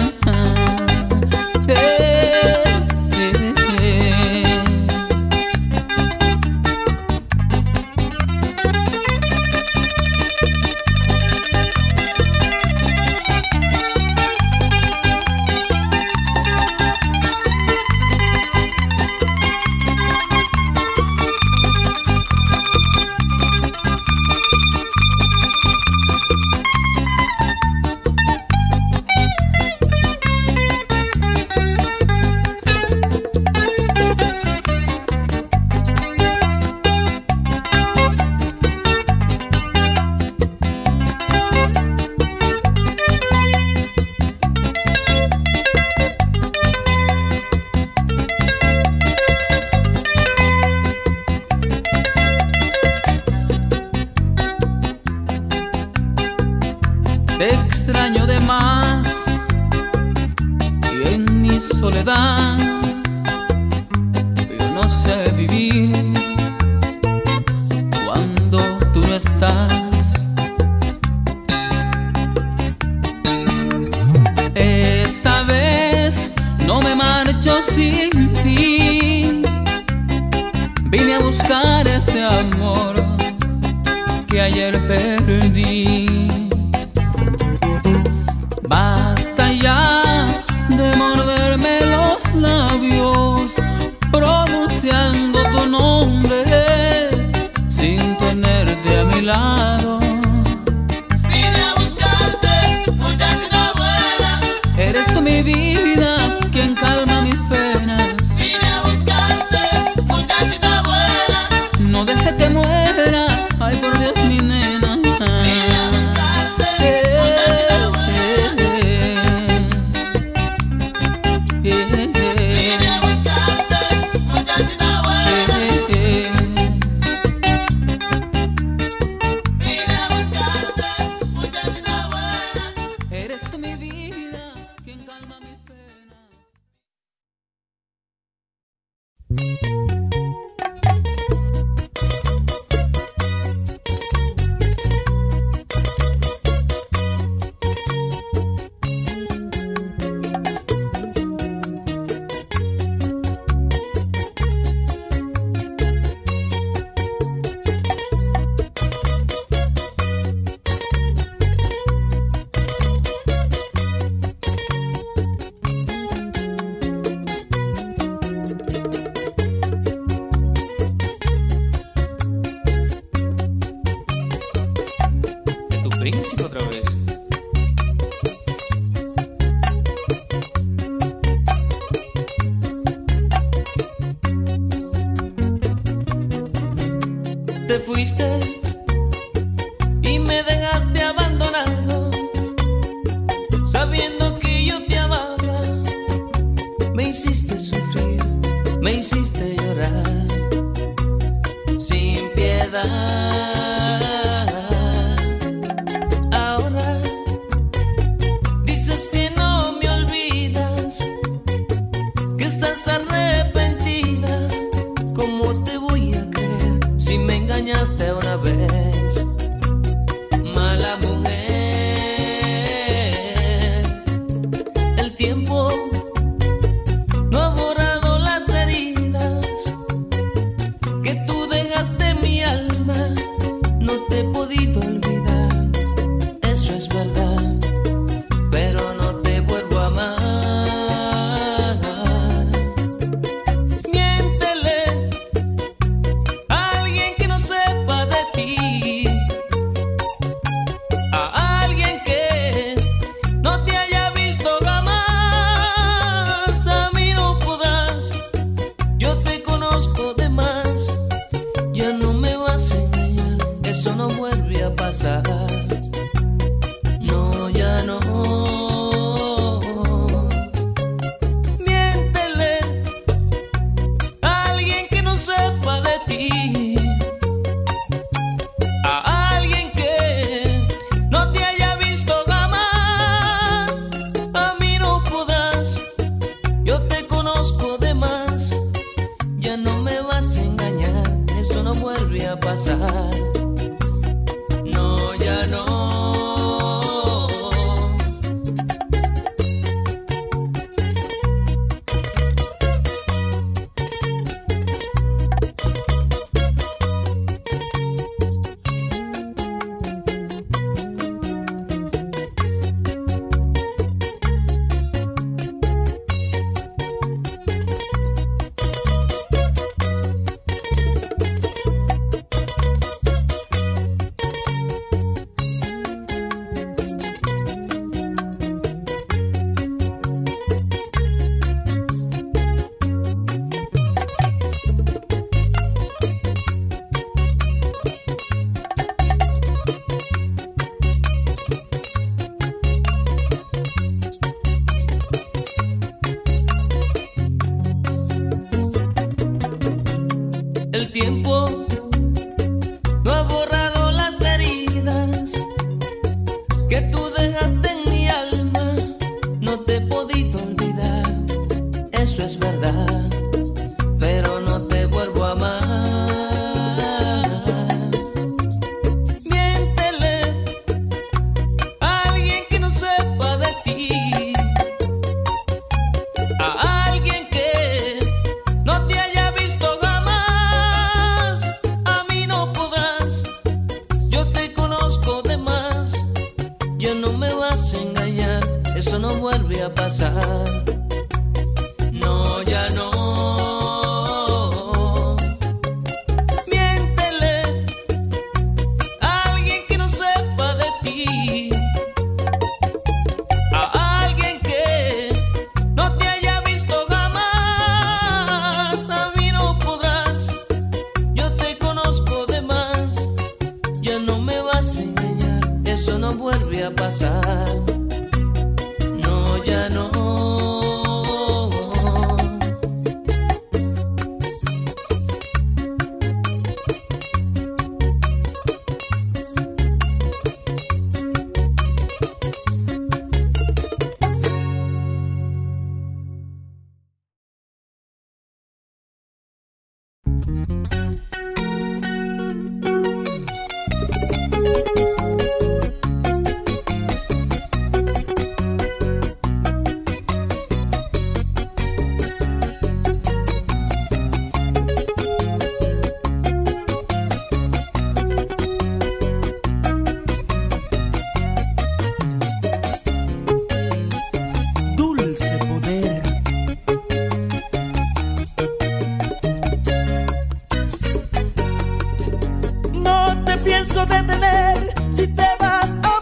Te extraño de más y en mi soledad yo no sé vivir cuando tú no estás. Esta vez no me marcho sin ti. Vine a buscar este amor que ayer perdí. Basta ya de morderme los labios pronunciando tu nombre sin tenerte a mi lado. Vine a buscarte, muchachita buena. Eres tú mi vida, quien calma mis penas. Vine a buscarte, muchachita buena. No deje que muera, ay por Dios mi nena. Vine a buscarte, muchachita buena. Vine a buscarte, muchachita buena. Príncipe otra vez. Te fuiste y me dejaste abandonado, sabiendo que yo te amaba. Me hiciste sufrir, me hiciste llorar, sin piedad. Ahora dices que no me olvidas, que estás arrepentida. ¿Cómo te voy a creer si me engañaste una vez? Mala mujer. El tiempo no ha borrado las heridas que tú dejaste en mi alma. No te he podido olvidar, eso es verdad, pero no te vuelvo a amar. Miéntele a alguien que no sepa de ti, a alguien que no te haya visto jamás. A mí no podrás, yo te conozco de más. Ya no me vas a engañar, eso no vuelve a pasar. No, ya no. Miéntele a alguien que no sepa de ti, a alguien que no te haya visto jamás. A mí no podrás, yo te conozco de más. Ya no me vas a engañar, eso no vuelve a pasar. No, ya no. El tiempo no ha borrado las heridas que tú dejaste en mi alma. No te he podido olvidar, eso es verdad, pero no te vuelvo a amar. Miéntele a alguien que no sepa de ti, a alguien que no te haya visto jamás. A mí no podrás, yo te conozco de más. Ya no me vas a engañar, eso no vuelve a pasar. No, ya no. Miéntele a alguien que no sepa de ti, a alguien que no te haya visto jamás. A mí no podrás, yo te conozco de más. Ya no me vas a engañar, eso no vuelve a pasar. No, ya no. pienso detener si te vas a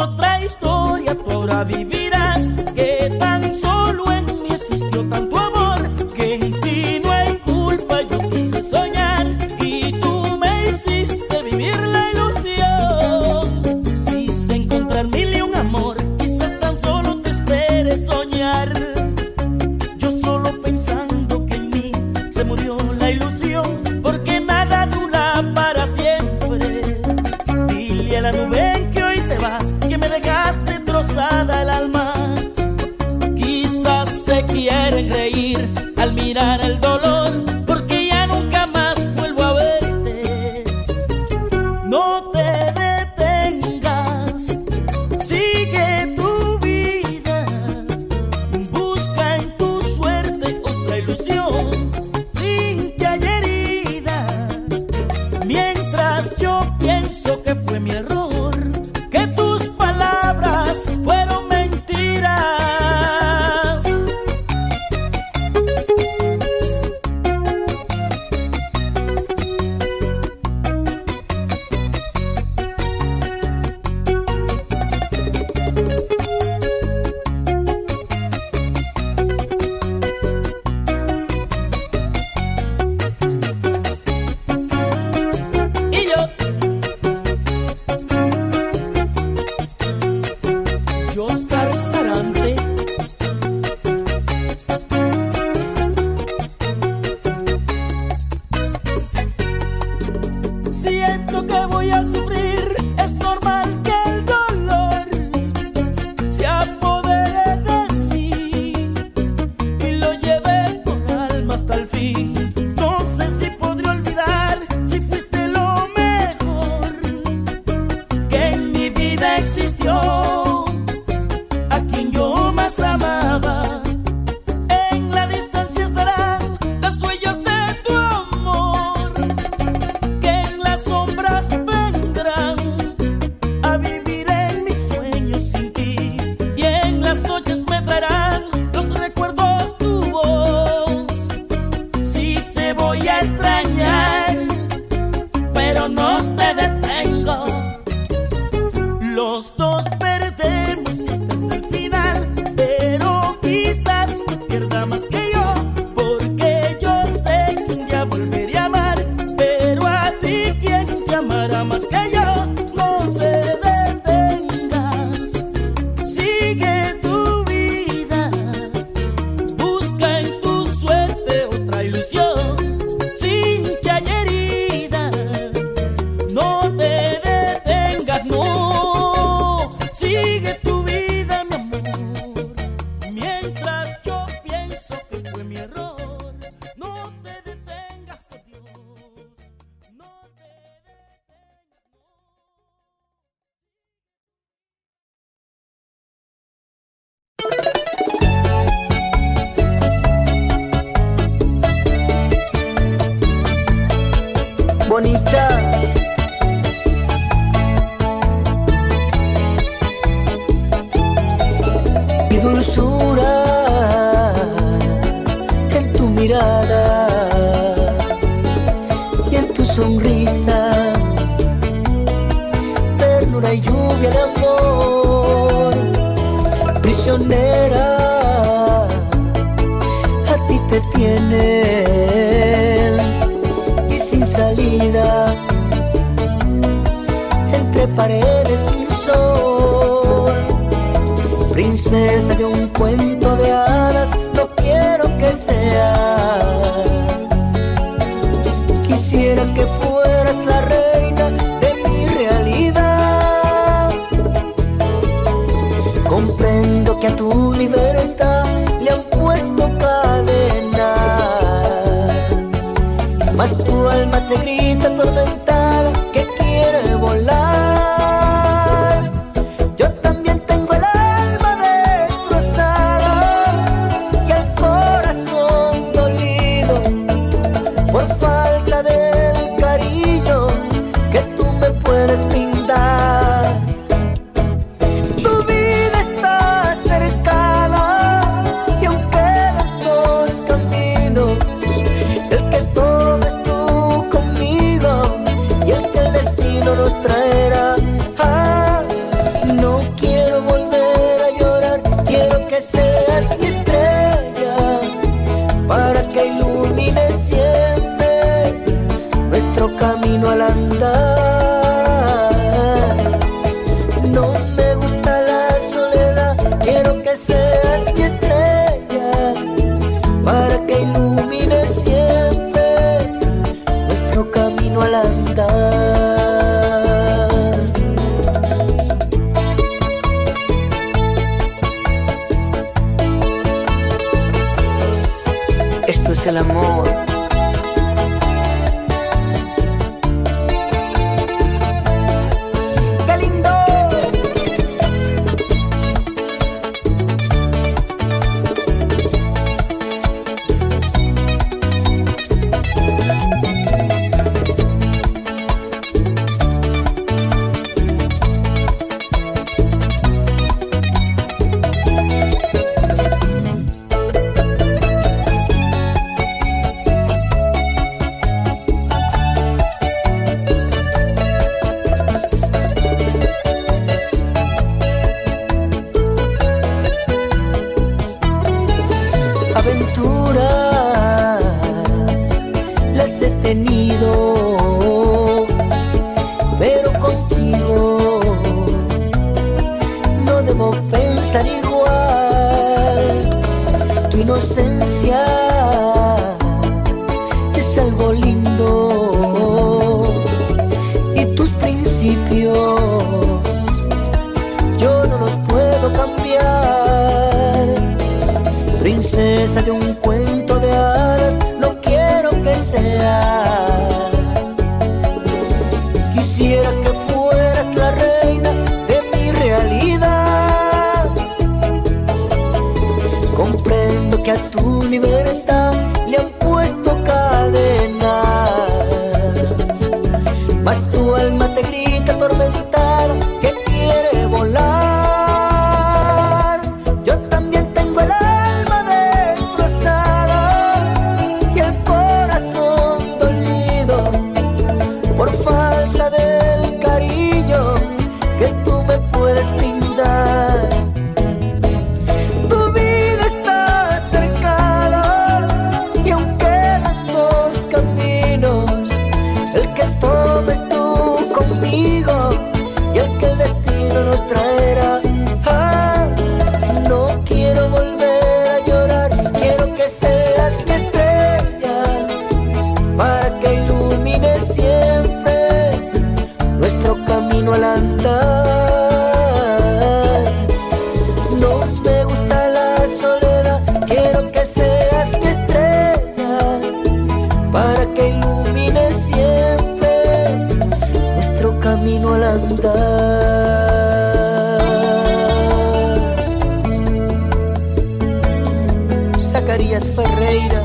otra historia tú ahora vivirás, que tan solo en mí existió tanto amor, que en ti no hay culpa, yo quise soñar y tú me hiciste vivir la ilusión. Quise encontrar mil y un amor, quizás tan solo te espere soñar. Yo solo pensando que en mí se murió la ilusión, porque nada dura para siempre. Dile a la nube en que hoy te vas, que me dejaste trozada el alma. Quizás se quieren reír al mirar el dolor, porque ya nunca más vuelvo a verte. No te detengas, sigue tu vida, busca en tu suerte otra ilusión, sin que haya herida. Mientras yo pienso que fue mi error, que tus palabras fueron mentiras. Y yo, yo estar zarante, siento que voy a sufrir, es normal que el dolor se apodere de mí y lo lleve con alma hasta el fin. No sé si podré olvidar si fuiste lo mejor que en mi vida existió, a quien yo más amaba. En la distancia estarán las huellas de tu amor, que en las sombras vendrán a vivir en mis sueños sin ti, y en las noches me traerán los recuerdos tu voz. Sí te voy a extrañar, pero no te detengo. Los dos perdemos y este es el final, pero quizás te pierda más que yo, porque yo sé que un día volveré a amar, pero a ti quien te amará más que yo. No te detengas, sigue tu vida, busca en tu suerte otra ilusión, sin que haya herida. No te detengas, no, sigue tu vida, mi amor, mientras yo pienso que fue mi error. No te detengas, por Dios, no te detengas. Bonita, y dulzura en tu mirada y en tu sonrisa, ternura y lluvia de amor, prisionera a ti te tienen y sin salida, entre paredes sin sol. Princesa de un cuento de hadas, no quiero que seas. Quisiera que fueras la reina de mi realidad. Comprendo que a tu libertad le han puesto cadenas, mas tu alma te grita atormentada que quiere volar. Yo también tengo el alma destrozada y el corazón dolorido. que el amor. ¡Qué lindo! Aventuras las he tenido, pero contigo no debo pensar igual. Tu inocencia es algo lindo y tus principios yo no los puedo cambiar. Princesa de un cuento de hadas, no quiero que seas. Quisiera que fueras la reina de mi realidad. Comprendo que a tu libertad le han puesto cadenas, mas tu alma te grita atormentada que quiere volar. Yo también tengo el alma destrozada y el corazón dolido por falta del cariño que tú me puedes brindar. Tu vida está cercana y aún quedan dos caminos, el que tomes tú conmigo y el que el destino nos traerá. Ah, no quiero volver a llorar, quiero que seas mi estrella para que ilumine siempre nuestro camino al andar. No me gusta la soledad, quiero que seas mi estrella para que ilumine siempre nuestro camino al andar. Zacarías Ferreira.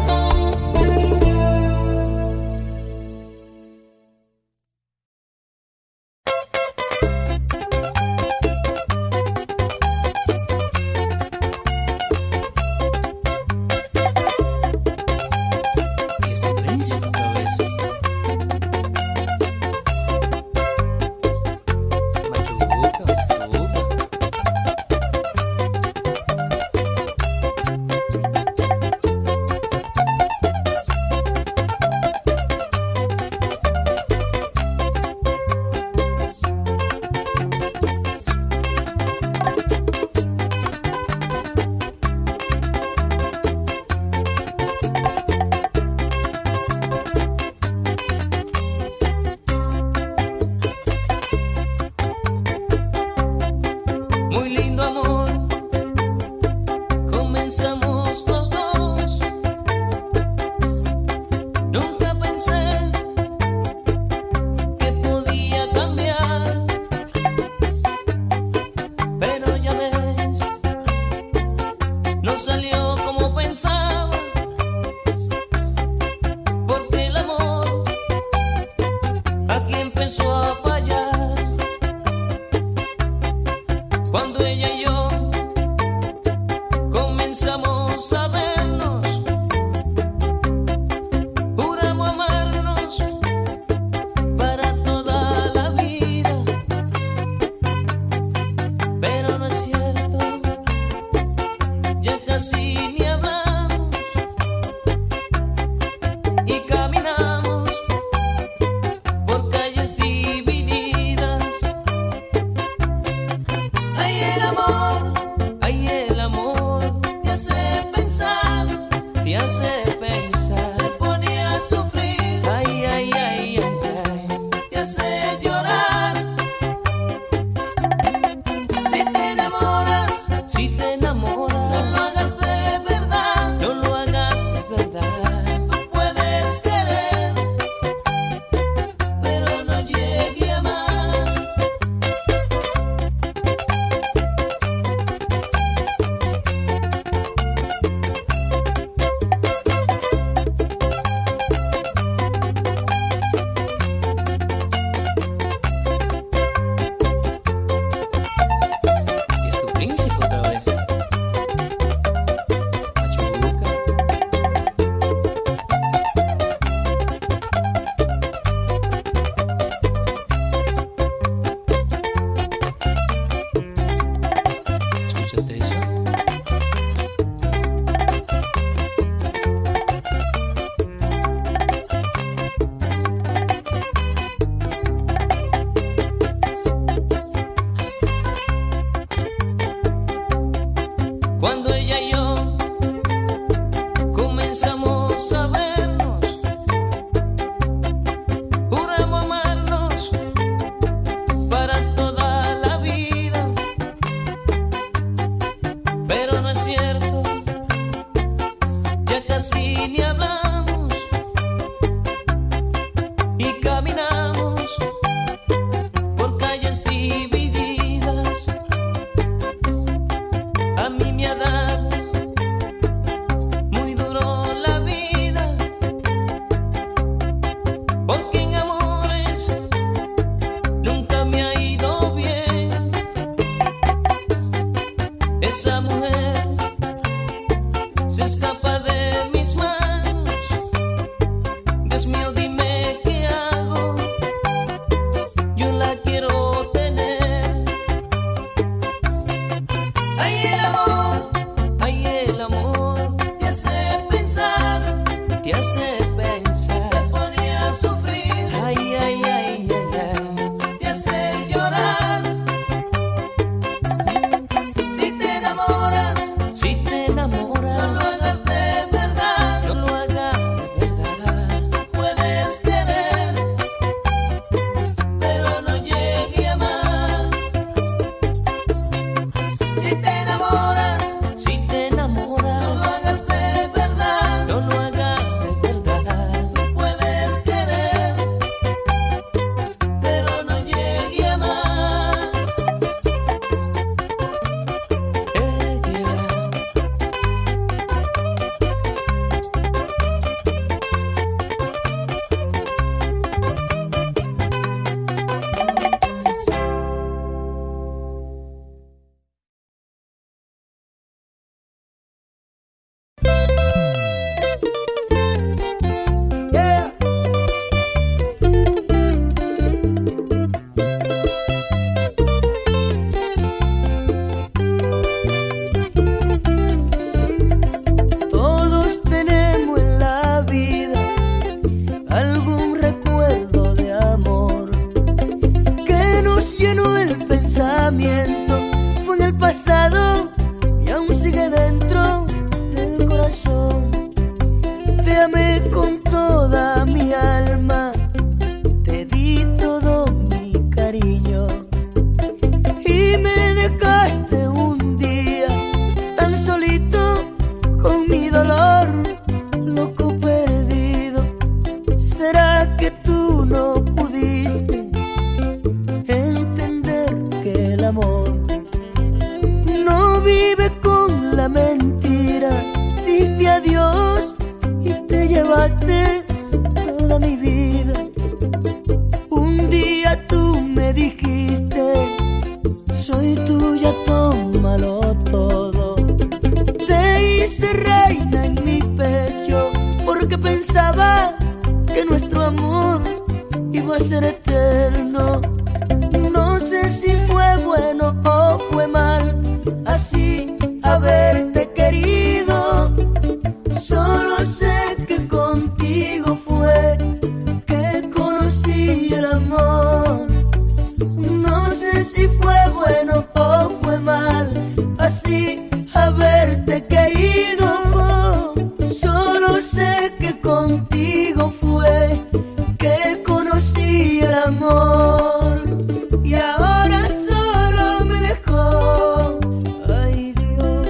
el pensamiento, fue en el pasado y aún sigue dentro del corazón. Te amé con toda mi alma, te di todo mi cariño y me dejaste un día tan solito con mi dolor, loco perdido. ¿Será que tú no pudiste entender que el amor no vive con la mentira? Diste adiós y te llevaste toda mi vida. Un día tú me dijiste, soy tuya, tómalo todo. Te hice reina en mi pecho porque pensaba que nuestro amor iba a ser eterno. No sé si fue bueno o fue mal así haberte querido. Solo sé que contigo fue que conocí el amor. No sé si fue bueno o fue mal así haberte querido. Solo sé que contigo fue que conocí el amor. Y ahora solo me dejó, ay Dios.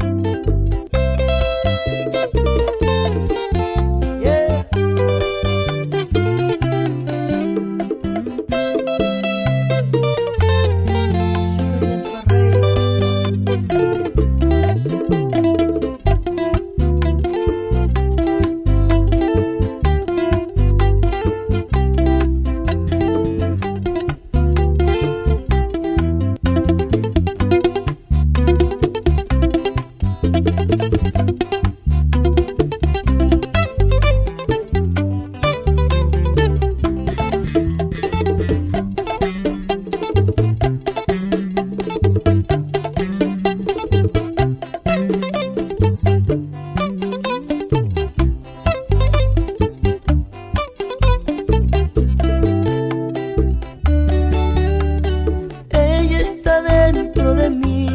Yeah. Sígueles, ella está dentro de mí,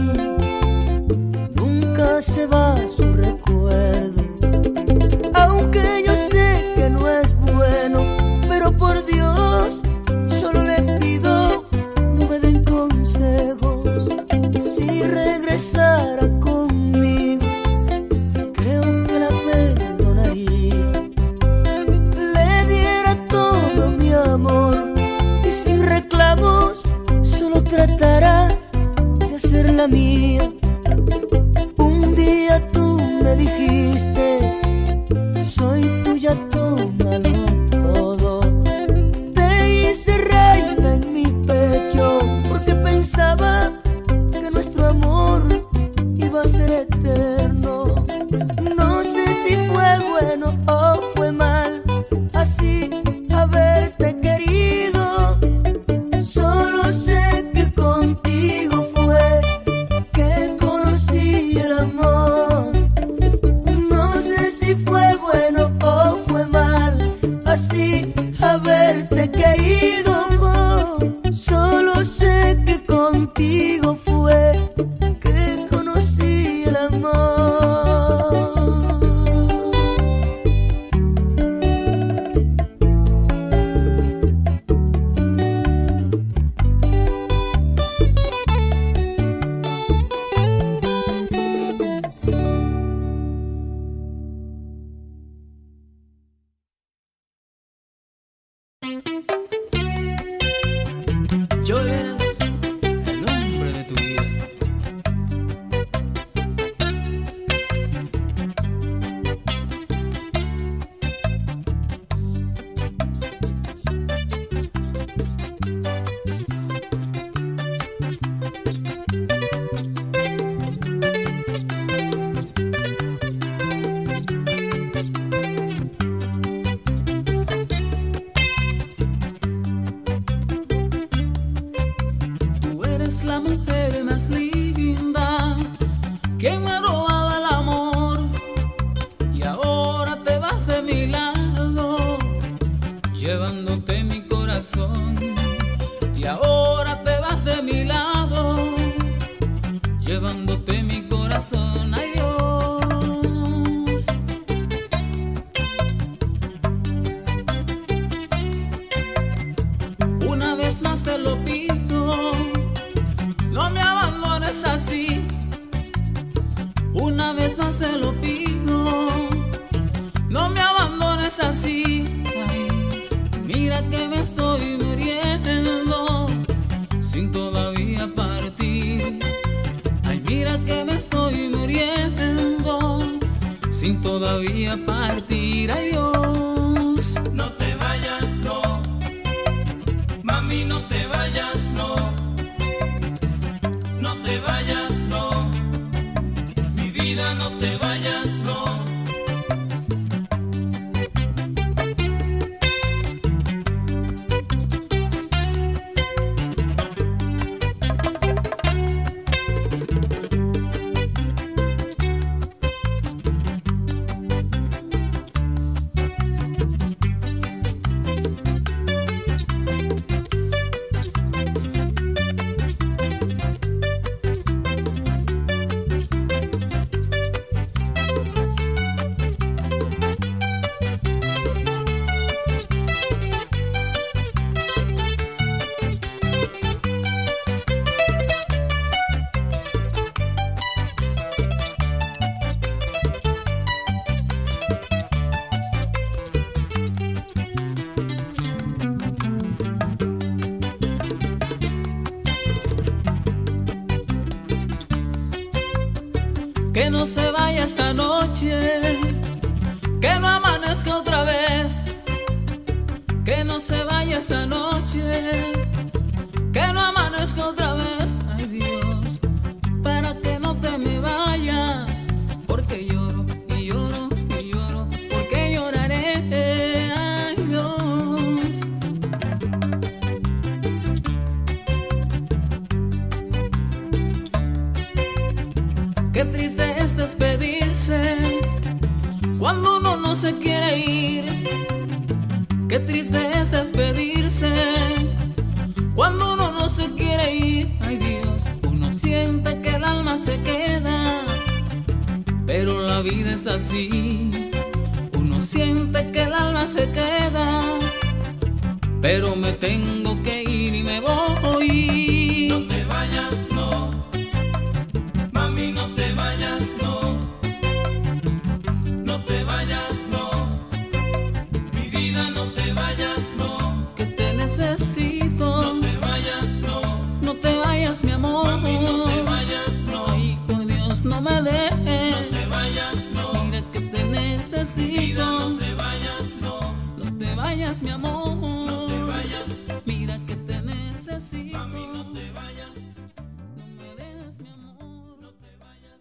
nunca se va su recuerdo. Aunque yo sé que no es bueno, pero por Dios solo le pido no me den consejos. Si regresara conmigo, creo que la perdonaría. Le diera todo mi amor y sin reclamos solo tratará de hacerla mía. Un día tú me dijiste, soy tuya, tómalo todo. Te hice reina en mi pecho porque pensaba que nuestro amor iba a ser eterno. No sé si fue bueno o fue mal así haberte querido. Solo sé que contigo fue que conocí el amor. No sé si fue bueno o fue mal así haberte querido. Solo sé que contigo fue que conocí el amor. Yo eras el hombre de tu vida. La mujer más linda que me ha robado el amor, y ahora te vas de mi lado llevándote mi corazón, y ahora te vas de mi corazón, ay Dios. Una vez más te lo pido, no me abandones así. Una vez más te lo pido, no me abandones así. Ay, mira que me estoy muriendo sin todavía partir. Ay, mira que me estoy muriendo sin todavía partir. Ay, Dios. No te vayas, no. Mami, no te vayas, no. No te vayas, no. Mi vida, no te vayas, no. Que no se vaya esta noche, que no amanezca otra vez. Que no se vaya esta noche, que no amanezca otra vez. Ay Dios, para que no te me vayas, porque lloro y lloro y lloro, porque lloraré. Ay Dios. Qué triste es despedirse cuando uno no se quiere ir. Qué triste es despedirse cuando uno no se quiere ir. Ay Dios, uno siente que el alma se queda, pero la vida es así. Uno siente que el alma se queda, pero me tengo que ir y me voy. No te vayas, no. Mami, no te vayas, no. No te vayas, no. Mi vida, no te vayas, no. Que te necesito. No te vayas, no. No te vayas, mi amor. Mami, no te vayas, no. Ay, por Dios, no me dejes. No te vayas, no. Mira que te necesito. Vida, no te vayas, no. No te vayas, mi amor. No te vayas. Mira que te necesito. Mami, no te vayas. No me dejes, mi amor. No te vayas.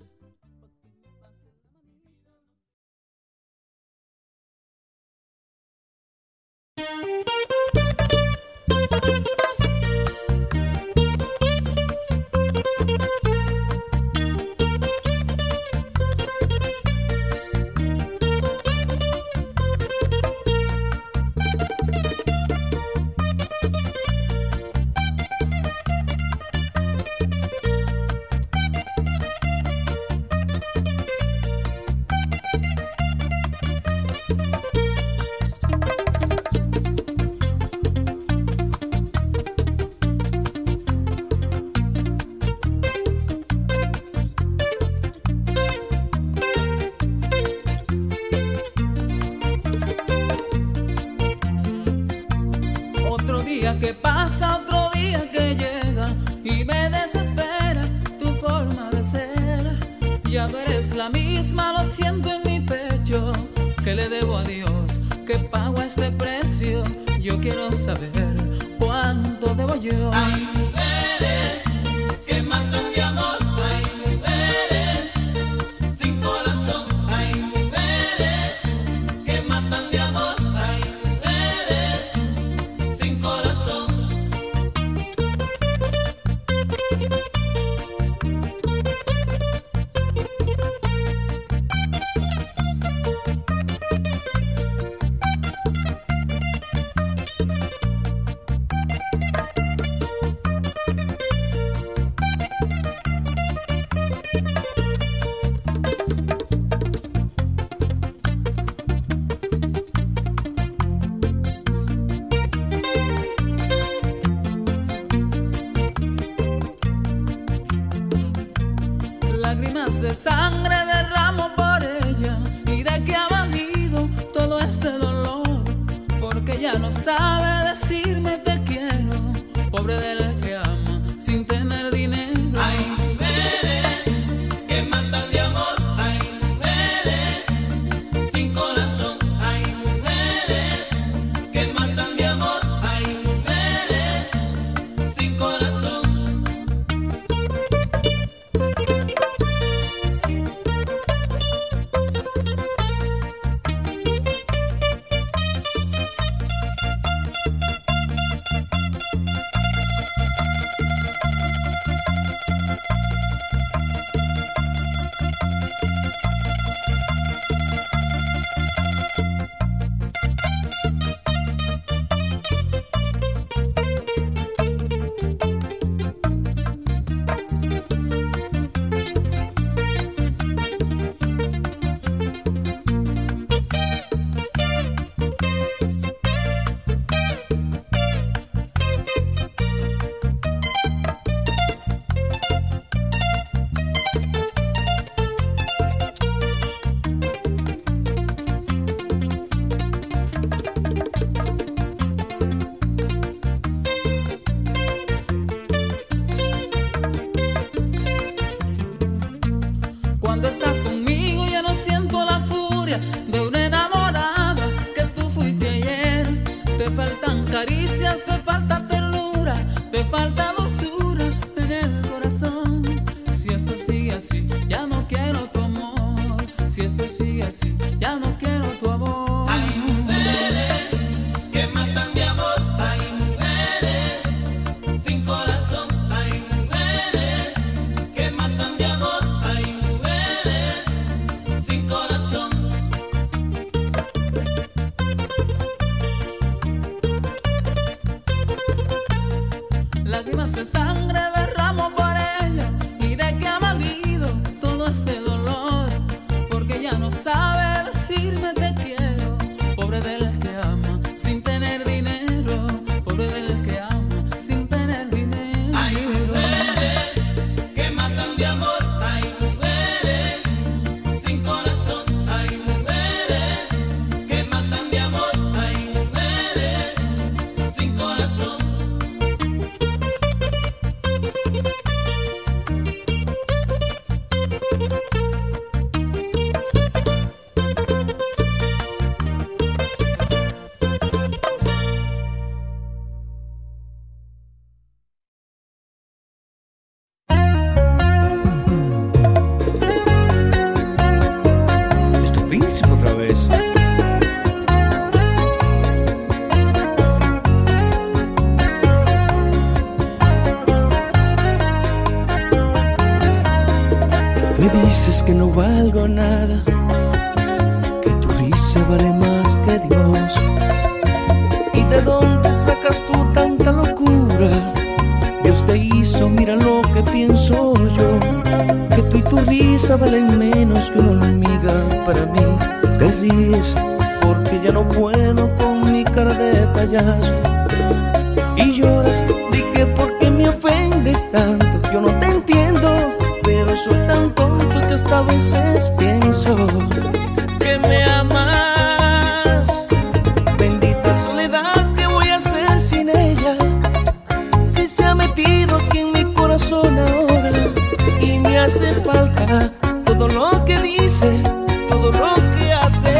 Que pasa, otro día que llega y me desespera tu forma de ser. Ya no eres la misma, lo siento en mi pecho. ¿Qué le debo a Dios? ¿Qué pago a este precio? Yo quiero saber cuánto debo yo. Hay mujeres que matan de amor. Hay mujeres sin corazón. Hay mujeres que matan de amor. Hay mujeres sin corazón. Lágrimas de sangre derramo por ella. ¿Y de qué ha valido todo este dolor? Porque ya no sabe decirme te quiero. Pobre del que ama sin tener dinero. Hay mujeres que matan de amor. Hay mujeres sin corazón. Hay mujeres que matan de amor. Hay mujeres sin corazón. Cuando estás conmigo ya no siento la furia de una enamorada que tú fuiste ayer. Te faltan caricias, te falta ternura, te falta dulzura en el corazón. Si esto sigue así, ya no quiero tu amor. Si esto sigue así, ya no quiero tu amor. Hay mujeres que matan de amor. Hay mujeres sin corazón. Hay mujeres que matan de amor. Hay mujeres sin corazón. Lágrimas de sangre derramo por ella. ¿Y de qué ha valido todo este dolor? Porque ya no sabe decirme te quiero. Pobre del que ama sin tener dinero. Pobre del que ama sin tener dinero. Hay mujeres que matan de amor. Hay mujeres sin corazón. Hay mujeres que matan de amor. Hay mujeres sin corazón. Es tu príncipe otra vez. Me dices que no valgo nada, que tu risa vale más que Dios. ¿Y de dónde sacas tú tanta locura? Dios te hizo, mira lo que pienso yo, que tú y tu risa valen menos que una hormiga. Para mí te ríes porque ya no puedo con mi cara de payaso. Y lloras, di que por qué me ofendes tanto. Yo no te entiendo, pero soy tan tonto que hasta a veces pienso que me amas. Bendita soledad, ¿qué voy a hacer sin ella? Si se ha metido aquí en mi corazón ahora y me hace falta todo lo que dice, todo lo que hace.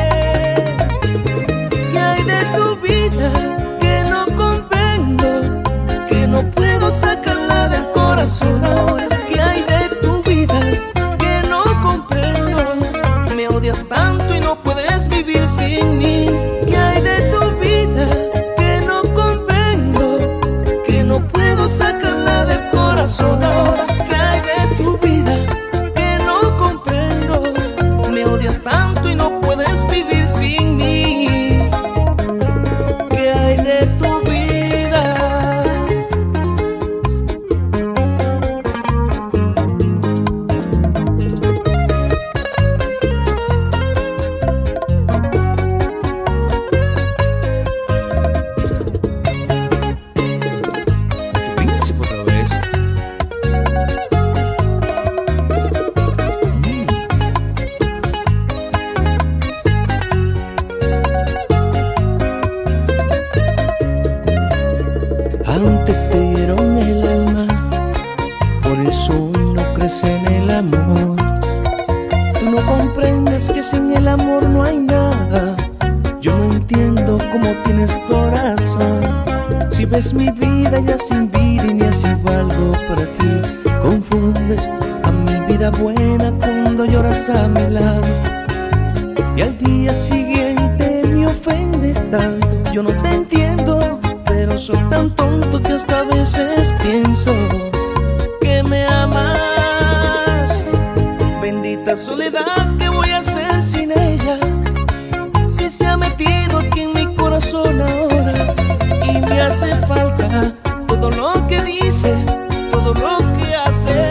¿Qué hay de tu vida que no comprendo? Que no puedo sacarla del corazón ahora. ¿Qué hay de tu vida que no comprendo? Me odias tanto y no puedes vivir sin mí. ¿Qué hay de tu vida que no comprendo? Que no puedo sacarla del corazón ahora. ¿Qué hay de tu vida que no comprendo? Me odias tanto y no puedes vivir sin mí. ¿Qué hay de tu vida? Vives mi vida ya sin vida y ni así valgo para ti. Confundes a mi vida buena cuando lloras a mi lado, y al día siguiente me ofendes tanto. Yo no te entiendo, pero soy tan tonto que hasta a veces pienso que me amas. Bendita soledad, ¿qué voy a hacer sin ella? Si se ha metido aquí en mi corazón ahora y me hace falta todo lo que dice, todo lo que hace.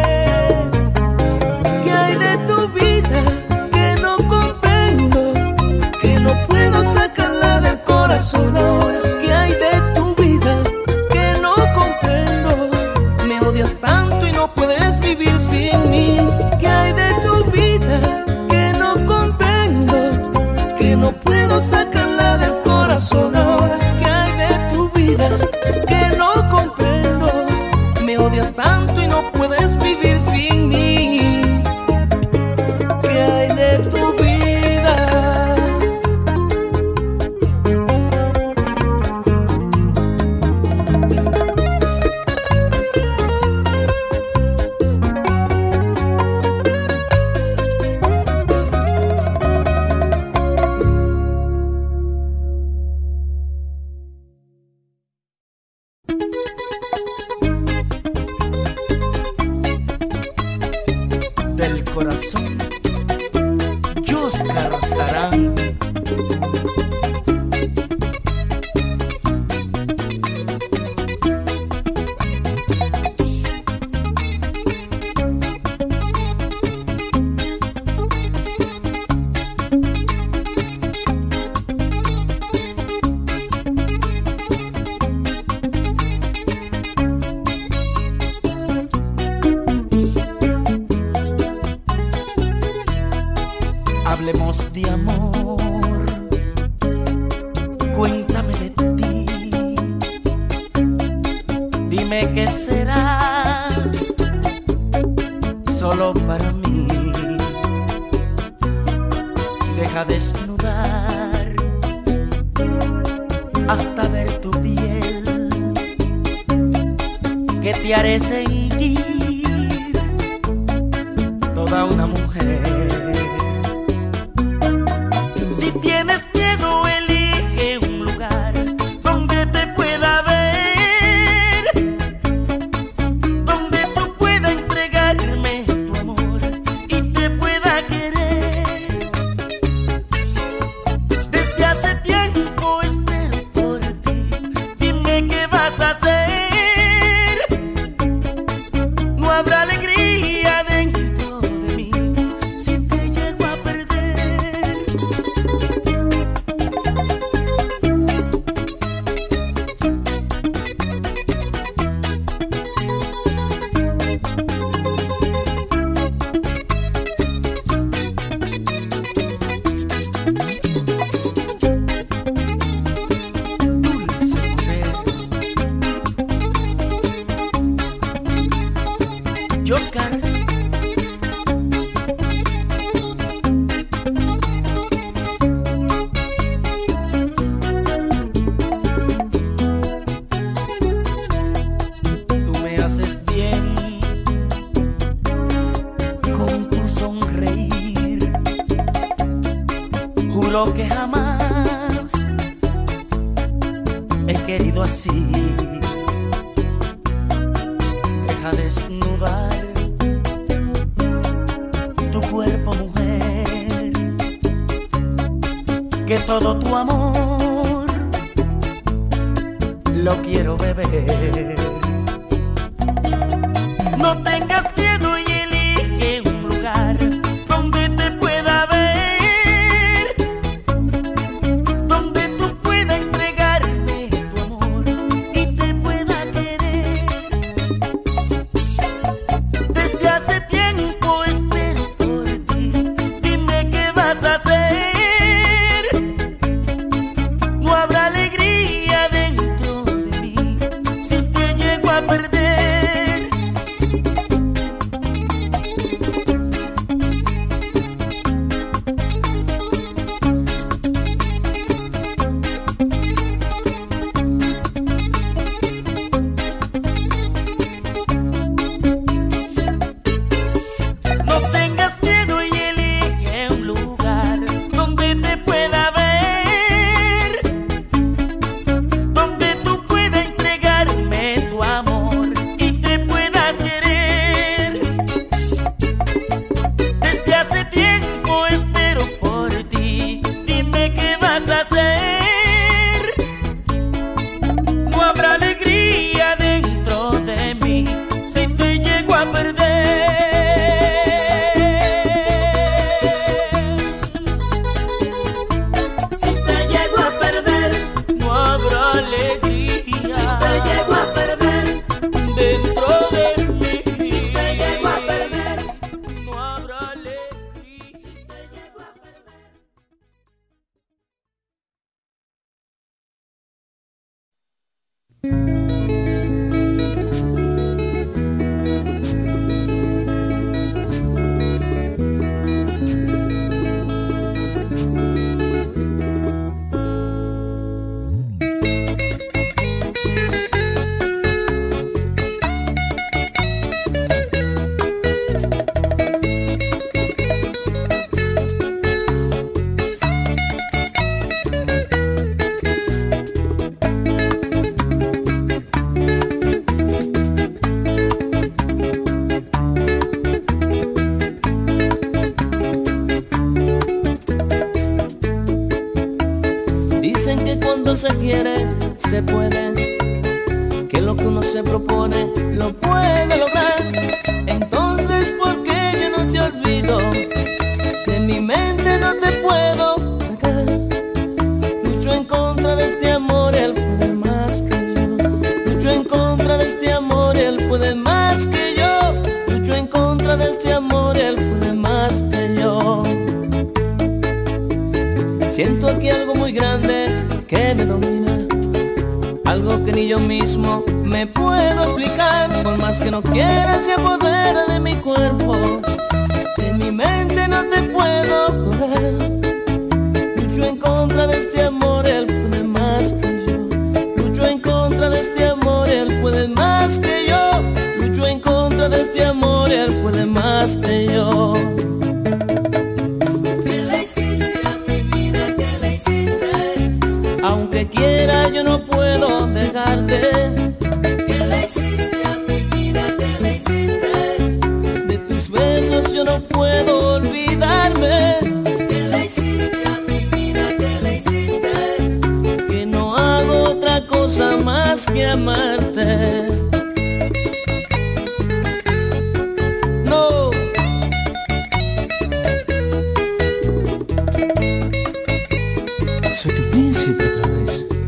¿Qué hay de tu vida que no comprendo? Que no puedo sacarla del corazón ahora. ¿Qué hay de tu vida que no comprendo? Me odias tanto y no puedes vivir sin mí. ¿Qué hay de tu vida que no comprendo? Que no puedo sacarla del corazón ahora. ¿Qué hay de tu vida que no comprendo? Me odias tanto y no puedes vivir sin mí. ¿Qué hay de tu vida? Del corazón, Yoscar Sarán. Hablemos de amor, cuéntame de ti. Dime que serás solo para mí. Deja desnudar hasta ver tu piel, que te haré sentir toda una mujer. Si tienes miedo, elige un lugar donde te pueda ver, donde tú puedas entregarme tu amor y te pueda querer. Desde hace tiempo espero por ti, dime qué vas a hacer. No habrá alegría dentro de mí si te llego a perder. Yoscar. Tú me haces bien con tu sonreír. Juro que jamás he querido así. Deja desnudar tu cuerpo, mujer, que todo tu amor lo quiero beber. No tengas miedo y elige un lugar donde te pueda ver, donde tú puedas entregarme tu amor y te pueda querer. Desde hace tiempo espero por ti, dime qué vas a hacer. No habrá alegría dentro de mí si te llego a perder. se quiere, se puede, que lo que uno se propone lo puede lograr. Entonces, ¿por qué yo no te olvido? De mi mente no te puedo sacar. Lucho en contra de este amor, él puede más que yo. Lucho en contra de este amor, él puede más que yo. Lucho en contra de este amor, él puede más que yo. Siento aquí algo muy grande que me domina, algo que ni yo mismo me puedo explicar. Por más que no quiera se apodera de mi cuerpo, de mi mente no te puedo borrar. Lucho en contra de este amor, él puede más que yo. Lucho en contra de este amor, él puede más que yo. Lucho en contra de este amor, él puede más que yo. Aunque quiera yo no puedo dejarte. ¿Qué le hiciste a mi vida? ¿Qué le hiciste? De tus besos yo no puedo olvidarme. ¿Qué le hiciste a mi vida? ¿Qué le hiciste? Que no hago otra cosa más que amarte. No. Soy tu príncipe otra vez.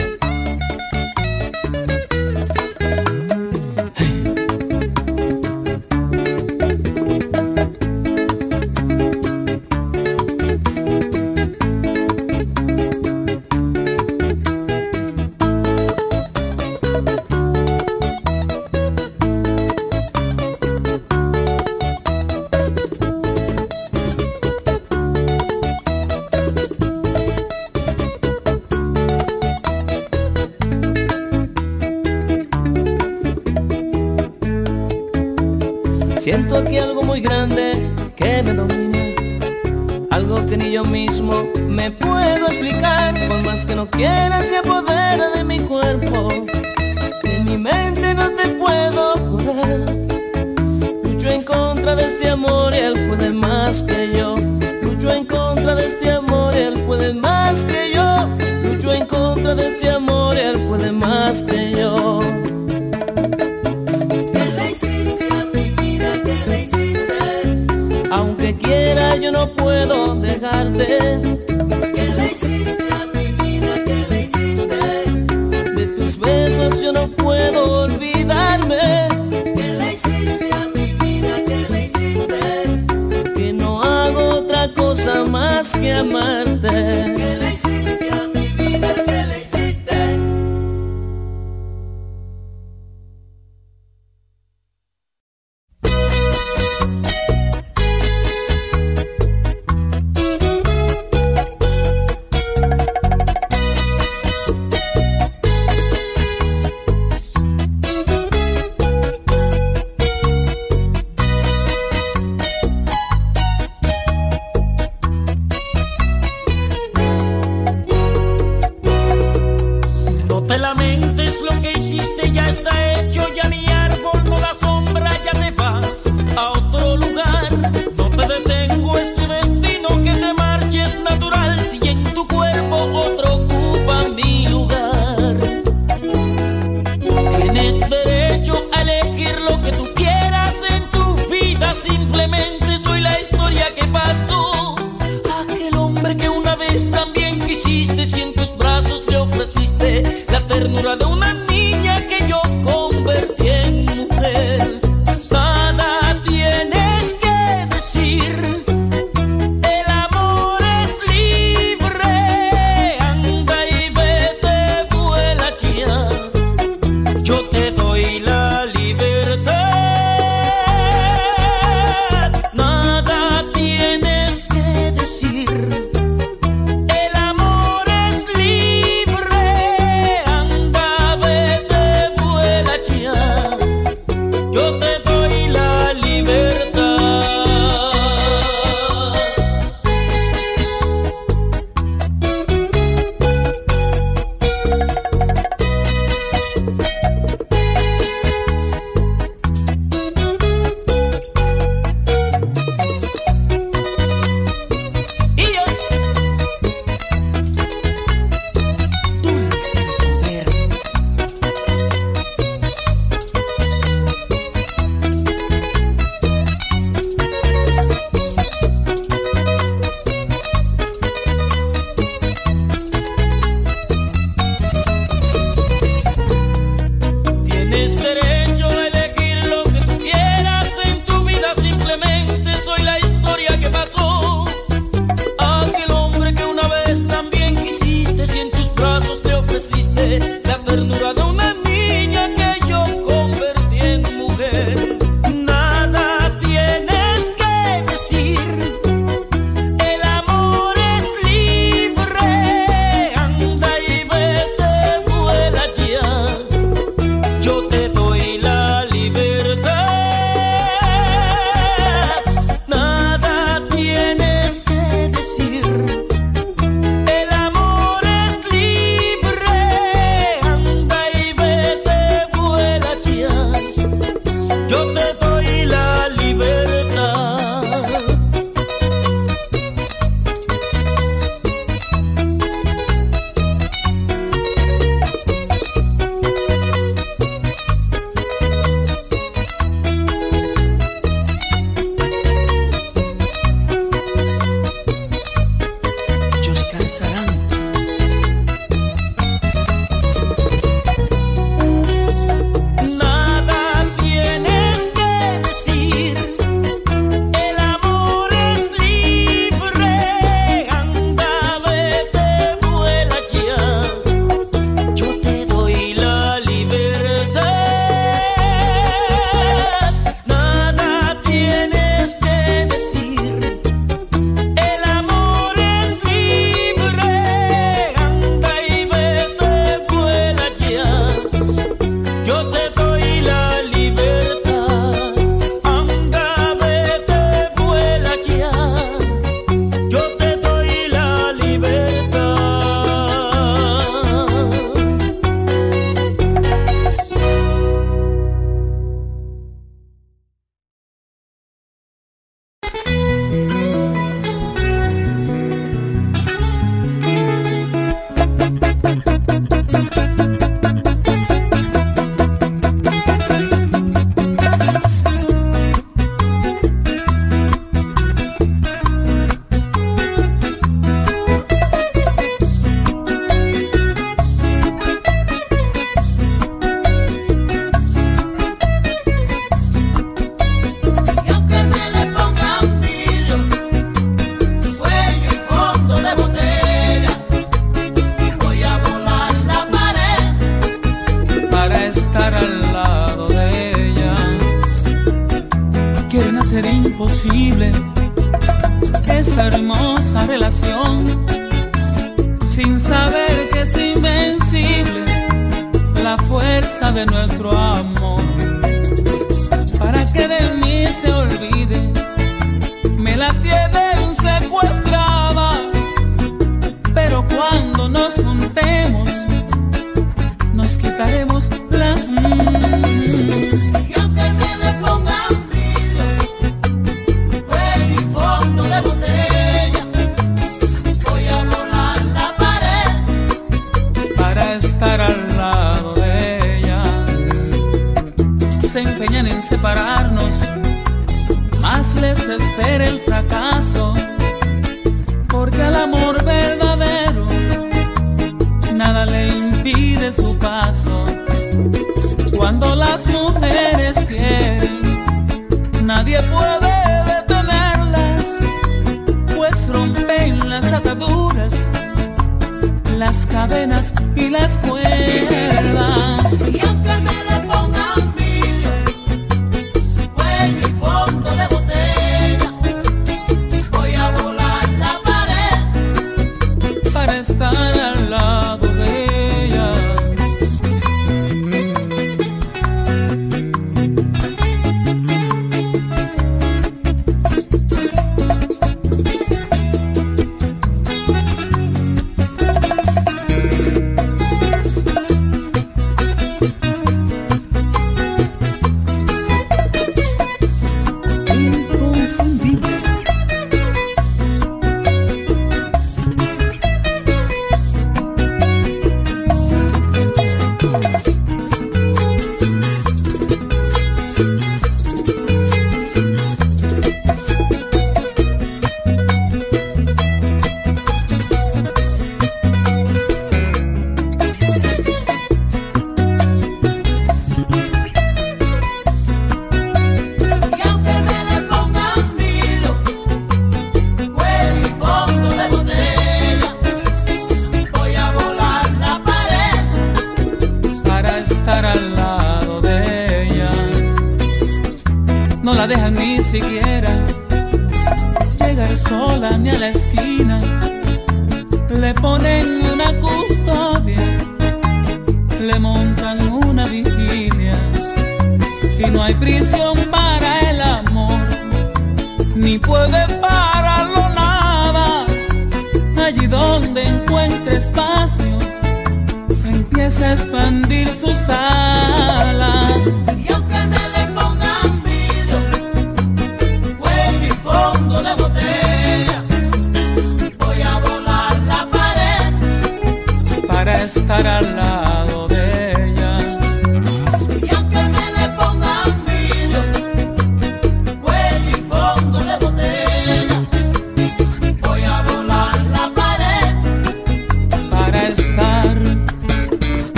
Siento aquí algo muy grande que me domina, algo que ni yo mismo me puedo explicar. Por más que no quiera se apodera de mi cuerpo, de mi mente no te puedo borrar. Lucho en contra de este amor y él puede más que yo. Lucho en contra de este amor y él puede más que yo. Lucho en contra de este amor y él puede más que yo. Aunque quiera yo no puedo dejarte. ¿Qué le hiciste a mi vida? ¿Qué le hiciste? De tus besos yo no puedo olvidarme. ¿Qué le hiciste a mi vida? ¿Qué le hiciste? Que no hago otra cosa más que amarte. ¿Qué le hiciste a mi vida? ¿Qué le hiciste? yo te doy la libertad. Esta hermosa relación, sin saber que es invencible la fuerza de nuestro amor. Para que de mí se olvide, me la tienen secuestrada, pero cuando nos juntemos nos quitaremos las separarnos, más les espera el fracaso, porque al amor verdadero nada le impide su paso. Cuando las mujeres quieren, nadie puede detenerlas, pues rompen las ataduras, las cadenas y las cuerdas. Y aunque me le pongan dejan ni siquiera llegar sola ni a la esquina, le ponen una custodia, le montan una vigilia, y no hay prisión para el amor, ni puede pararlo nada. Allí donde encuentre espacio, empieza a expandir sus alas. Y aunque me le ponga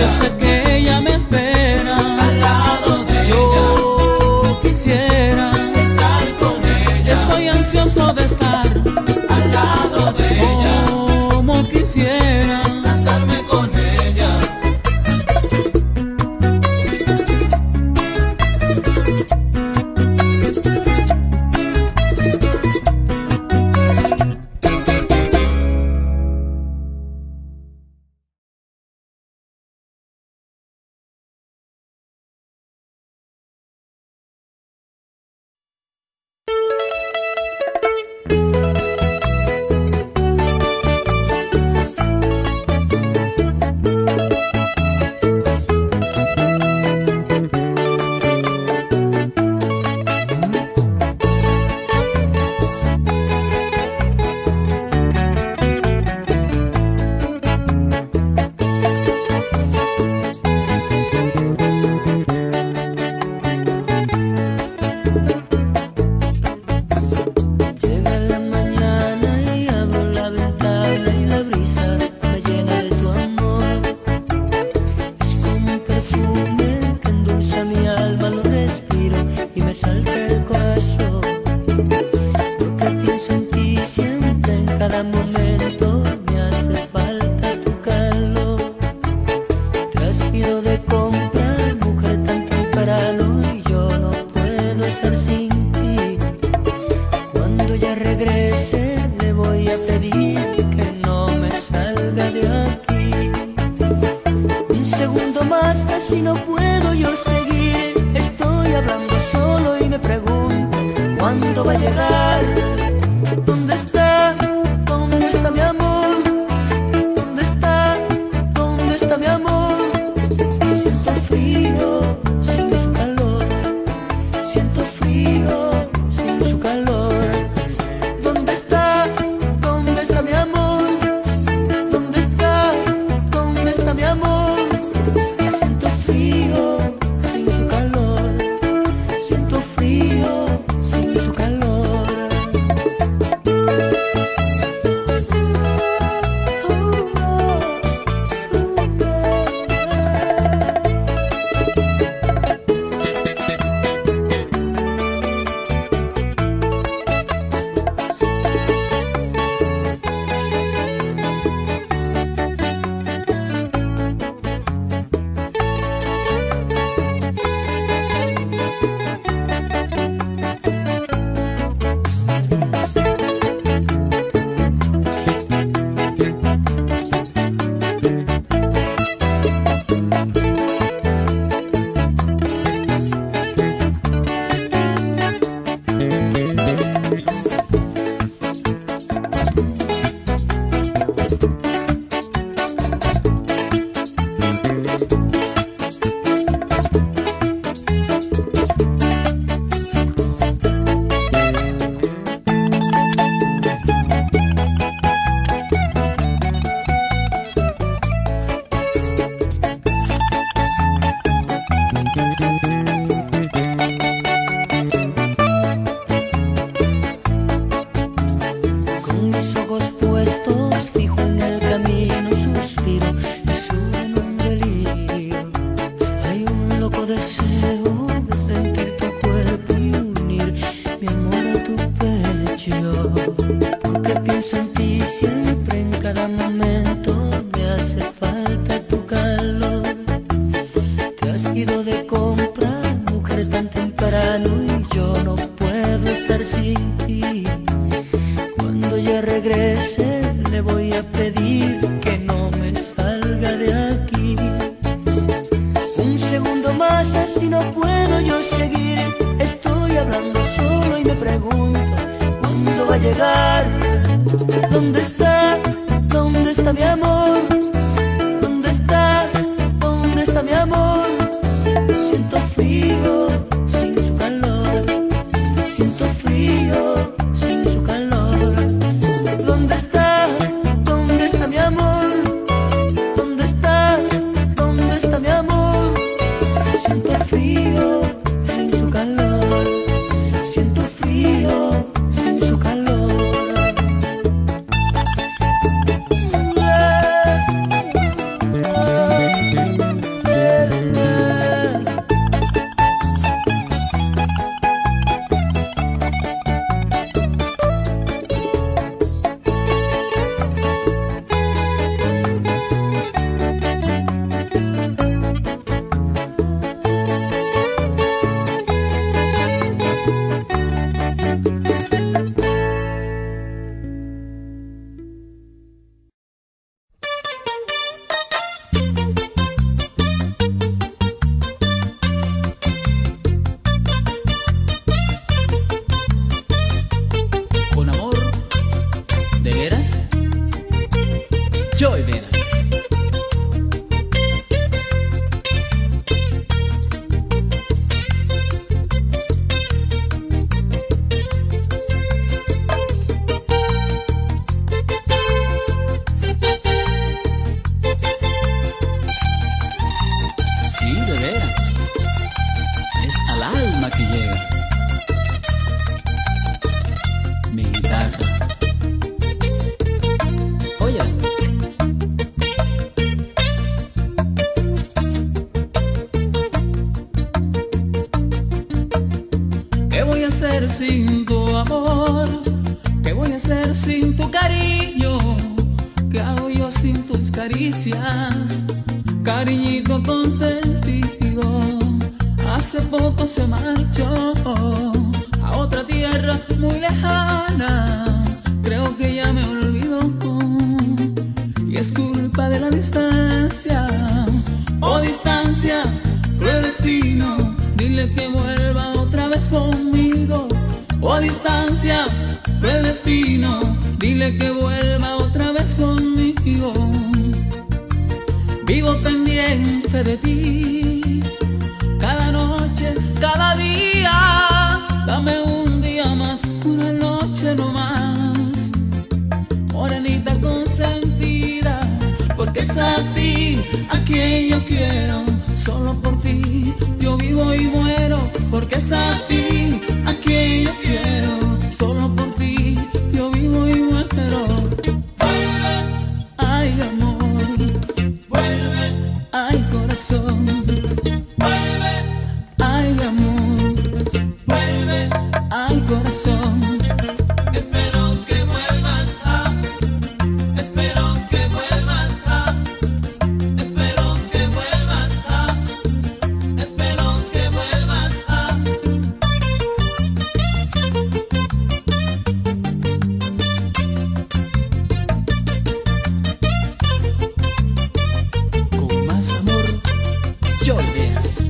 Yo sé que ella me espera al lado de Yo ella. quisiera Estar con ella. Estoy ansioso de estar al lado de ella. como quisiera Casarme con ella. Llega la mañana y abro la ventana y la brisa me llena de tu amor. Es como un perfume que endulza mi alma, lo respiro y me salta el corazón. Porque pienso en ti siempre, en cada momento me hace falta tu calor. Te has ido de compras, mujer, tan temprano y yo no puedo estar sin ti. Cuando ya regrese le voy a pedir que no me salga de aquí. Un segundo más, así no puedo yo seguir. Estoy hablando solo y me pregunto ¿cuándo va a llegar? ¿Dónde está? ¿Dónde está mi amor? ¿Dónde está? ¿Dónde está mi amor? Siento frío sin su calor. Siento frío sin su calor. ¿Dónde está? ¿Dónde está mi amor? ¿Dónde está? ¿Dónde está mi amor? Siento frío sin su calor. Siento frío sin su calor. Con mis ojos puestos fijo en el camino, suspiro y subo en un delirio. Hay un loco deseo de sentir tu cuerpo y unir mi amor a tu pecho. Porque pienso en ti siempre, en cada momento me hace falta tu calor. Te has ido de compra, mujer, tan temprano y yo no puedo estar sin ti. Cuando ya regrese le voy a pedir que no me salga de aquí. Un segundo más, así no puedo yo seguir. Estoy hablando solo y me pregunto ¿cuándo va a llegar? ¿Dónde está? ¿Dónde está mi amor? ¿Dónde está? ¿Dónde está mi amor? Siento frío sin su calor. Siento frío sin su calor. ¿Dónde está? ¿Dónde está mi amor? ¿Dónde está? ¿Dónde está mi amor? Siento frío sin su calor. Siento frío sin su calor. La, sin tu amor? ¿Qué voy a hacer sin tu cariño? ¿Qué hago yo sin tus caricias? Cariñito consentido, hace poco se marchó a otra tierra muy lejana. Creo que ya me olvidó y es culpa de la distancia. Oh distancia, cruel destino, dile que vuelva otra vez conmigo. Oh distancia, cruel destino, dile que vuelva otra vez conmigo. Vivo pendiente de ti, cada noche, cada día. Dame un día más, una noche no más. Morenita consentida, porque es a ti a quien yo quiero. Solo por ti yo vivo y muero, porque es a ti a quien yo quiero. Solo por ti yo vivo y muero. Ay, amor, vuelve. Ay, corazón, vuelve. Ay, amor, vuelve. Ay, corazón. Espero que vuelvas, ah. Espero que vuelvas, ah. Espero que vuelvas, ah. Espero que vuelvas, ah. Con más amor, Jordes.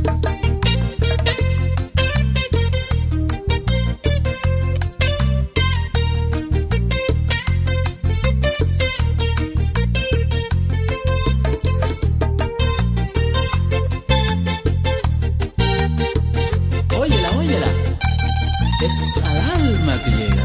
Óyela, óyela, es al alma que llega.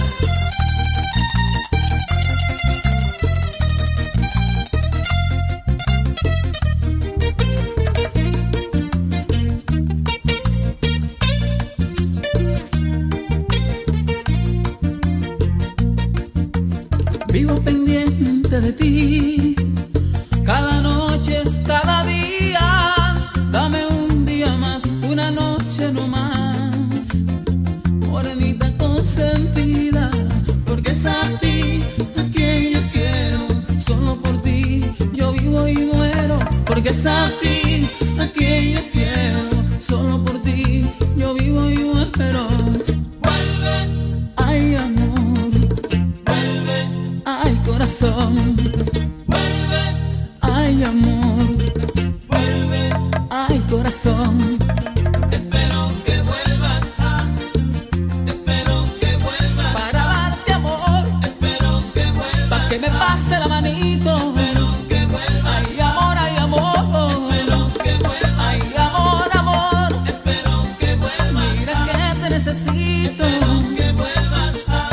Vivo pendiente de ti, cada noche, cada día. Dame un día más, una noche no más. Morenita consentida, porque es a ti a quien yo quiero. Solo por ti yo vivo y muero, porque es a ti a quien yo quiero. Solo por ti yo vivo y muero. Vuelve, Ay, amor, vuelve, ay, corazón. vuelve, Ay, amor, vuelve. ay, corazón. Espero que vuelvas, ah. Espero que vuelvas, Para darte amor, espero que vuelvas, pa' que me pase la manito. espero que vuelvas, Ay, amor, ay, amor. espero que vuelvas, Ay, amor, amor. espero que vuelvas, Mira que te necesito. espero que vuelvas, ah.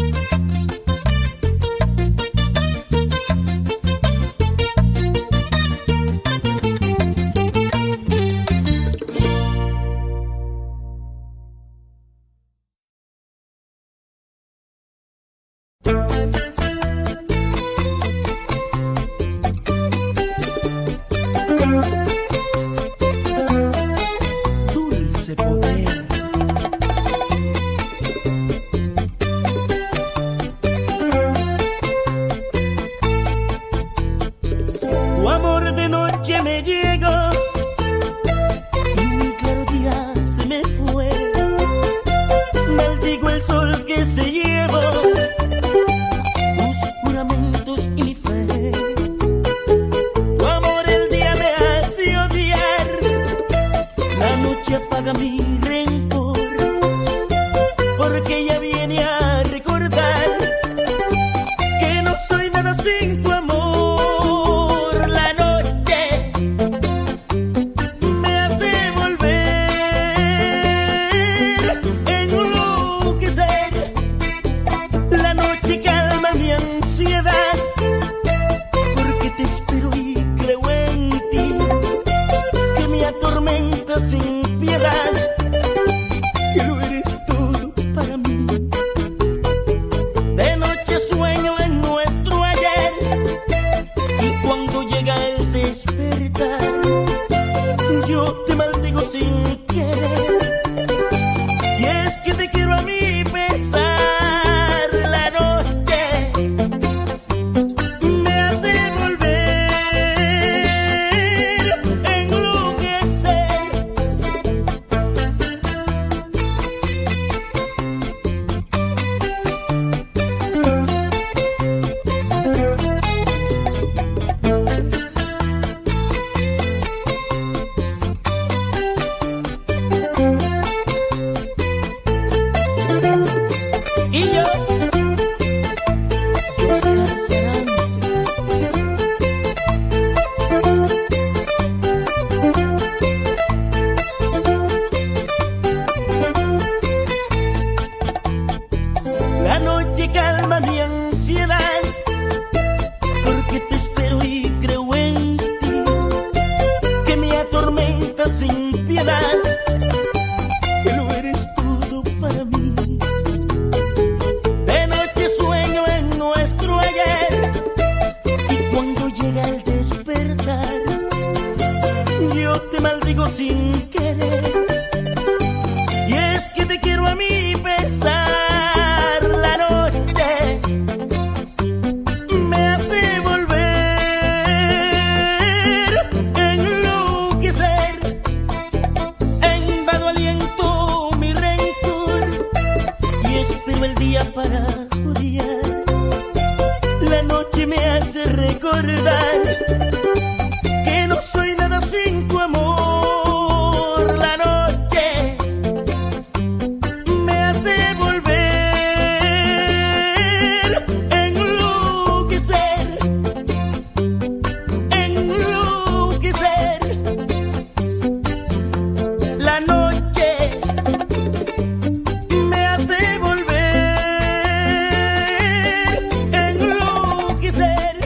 Dulce poder. Tu amor de noche me llegó y un claro día se me fue. Maldigo el sol que se llevó tus juramentos y mi fe. Tu amor el día me hace odiar, la noche apaga mi rencor, porque ella viene a recordar que no soy nada sin tu amor. La noche me hace volver, enloquecer. La noche calma mi ansiedad, porque te espero y creo en ti, que me atormenta sin piedad, que lo eres todo para mí. De noche sueño en nuestro ayer, y cuando llega el despertar, yo te maldigo sin querer. Y es que te quiero a mí, pero digo sin querer. Y es que te quiero a mi pesar. La noche me hace volver, enloquecer. En vano aliento mi rencor y espero el día para odiar. La noche me hace recordar que no soy nada sin tu amor. La noche me hace volver, enloquecer, enloquecer. La noche me hace volver, enloquecer,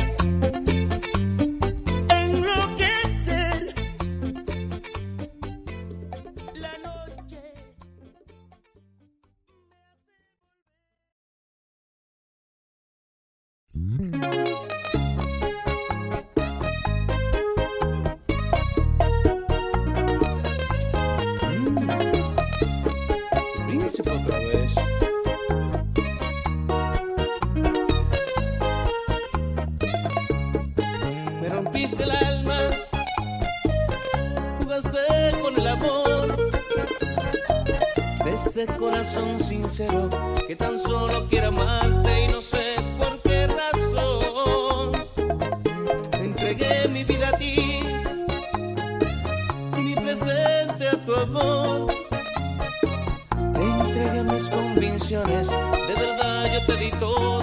enloquecer. La noche. Príncipe otra vez. Me rompiste el alma, jugaste con el amor de este corazón sincero que tan solo quiere amarte y no sé por qué razón. Entregué mi vida a ti y mi presente a tu amor. Te entregué mis convicciones, de verdad yo te di todo.